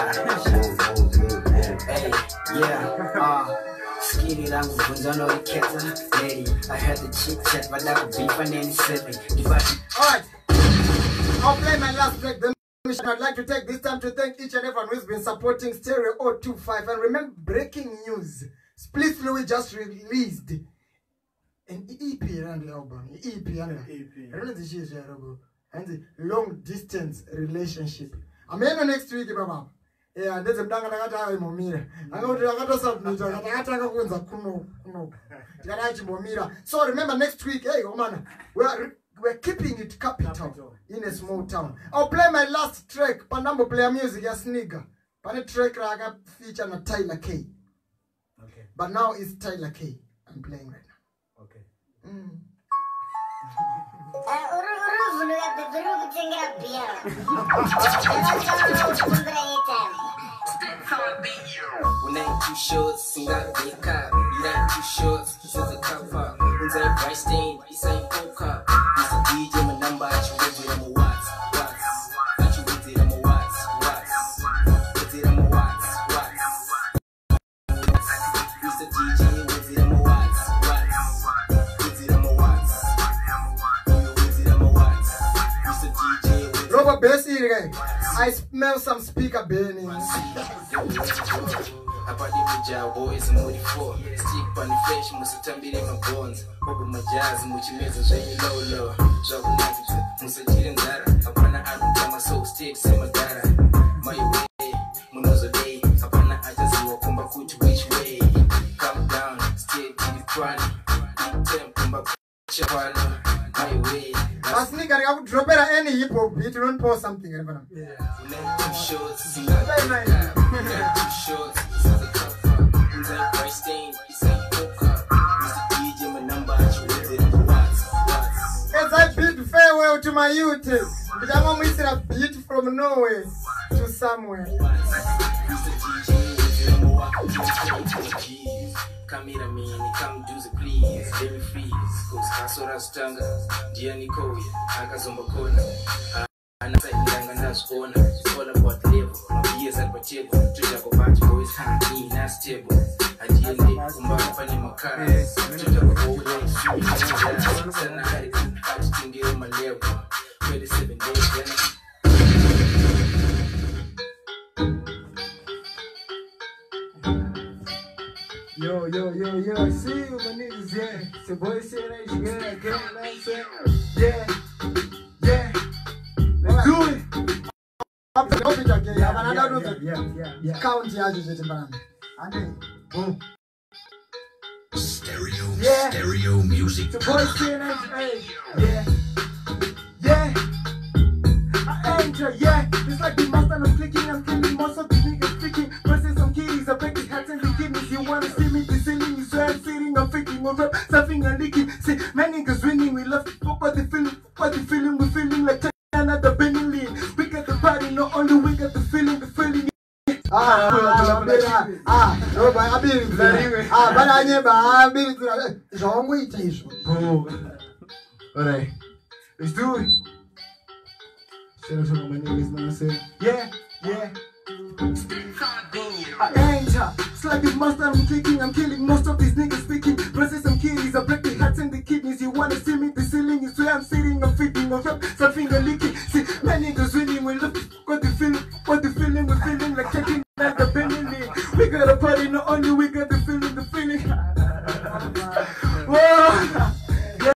[SPEAKER 6] Hey, yeah, uh, skitty langu bunzano iketa. Lady, I heard the chit chat, but that would be funny and silly.
[SPEAKER 4] Alright, I'll play my last track. Then I'd like to take this time to thank each and everyone who's been supporting Stereo zero two five. And remember, breaking news. Split Louis just released an E P around the album. E P, I don't know the shit, and the long distance relationship. I'm here next week, Baba. Yeah, there's a blank I momira. I go to a submit. I got a So remember next week, hey, oh man, we are we're keeping it capital, capital in a small town. I'll play my last track. Panambo play music as nigga. Pane track raga feature na Tyler K.
[SPEAKER 9] Okay.
[SPEAKER 4] But now it's Tyler K. I'm playing right now.
[SPEAKER 9] Okay.
[SPEAKER 4] Mm.
[SPEAKER 7] When ain't too short, sing out the car. You ain't too short, this is a cup up. When they bright stain, this ain't coca. This is D J, my number, I should wait with them watts, watts. I should wait with them watts, watts. Wait with them watts, watts. Mister D J, wait with them watts, watts. Wait with them watts. Wait with them watts. Mister D J, wait with them
[SPEAKER 4] Robert Bessie, I smell some speaker burning.
[SPEAKER 7] About the job, boys and moody four. Stick on the flesh, must have tambied in my bones. Open my jazz, and which means I'm saying low, low. Drop a knife, must have didn't matter. Upon the album, tell my soul, stick, say my data. My way, Munozo day. Upon the I just walk on my foot which way. Calm down, stay to the chronic. Temp, come back, chapano. My way.
[SPEAKER 4] As nigga, I would drop it at any hip hop beat, don't pour something. Yeah.
[SPEAKER 7] Too short, sing out the car. Too short, this is a cup up. Who's that bright stain? This ain't coca. Mister D J, my number, I should wait with them watts, watts.
[SPEAKER 4] As I bid farewell to my youth, but I'm almost a beat from nowhere to somewhere.
[SPEAKER 7] Mister D J, with them watts. Come here, me, come do the please. Let me freeze. Cause Kasora Stanga, Gianni Koya, Akazomba Kona. And I am not owner. It's all about level. My beers at my table. To Jaco Patch boys, hand me, not stable. I deal with Umba Panama cars. To Jaco always, Sana Harikan, I think you're my level. twenty-seven days, then.
[SPEAKER 8] Yo, yo, yo, yo, I see you, my niggas, yeah. It's your boy C N H, yeah, okay, you know what I'm saying? Yeah, yeah, let's do it.
[SPEAKER 4] Yeah, yeah,
[SPEAKER 8] yeah, yeah, yeah.
[SPEAKER 4] Count the edges in Banana. And then,
[SPEAKER 8] boom.
[SPEAKER 1] Stereo,
[SPEAKER 8] Yeah.
[SPEAKER 1] stereo music.
[SPEAKER 8] It's your boy C N H, hey, yeah, yeah. I enter, yeah. It's like the monster I'm clicking, I'm killing most of the niggas freaking. Versus some kitties, I break the hats and bikinis. You wanna see me, the ceiling is where I'm sitting, I'm faking, I'm rap, surfing and leaking. See, my niggas winning, we love fuck what they feeling, fuck what they feeling, we feeling like another Benny Lane. We got the party, not only we got the feeling, the feeling.
[SPEAKER 4] Ah, ah, ah, ah, no, but I've been ah, but I never, I've been Jean Waitation.
[SPEAKER 8] Oh, alright, let's do it. Shout out to all my niggas, know what I'm saying? Yeah, yeah. I enter, it's like the monster I'm kicking, I'm killing most of these niggas speaking. Versus some kitties, I break the hearts and the kidneys. You wanna see me, the ceiling is where I'm sitting, I'm feeding, I'm rap, something I'm leaking. See, my niggas winning, we look, what the feeling, what the feeling, we're feeling like taking like the Benny Lane. We got a party, not only we got the feeling, the feeling. Whoa.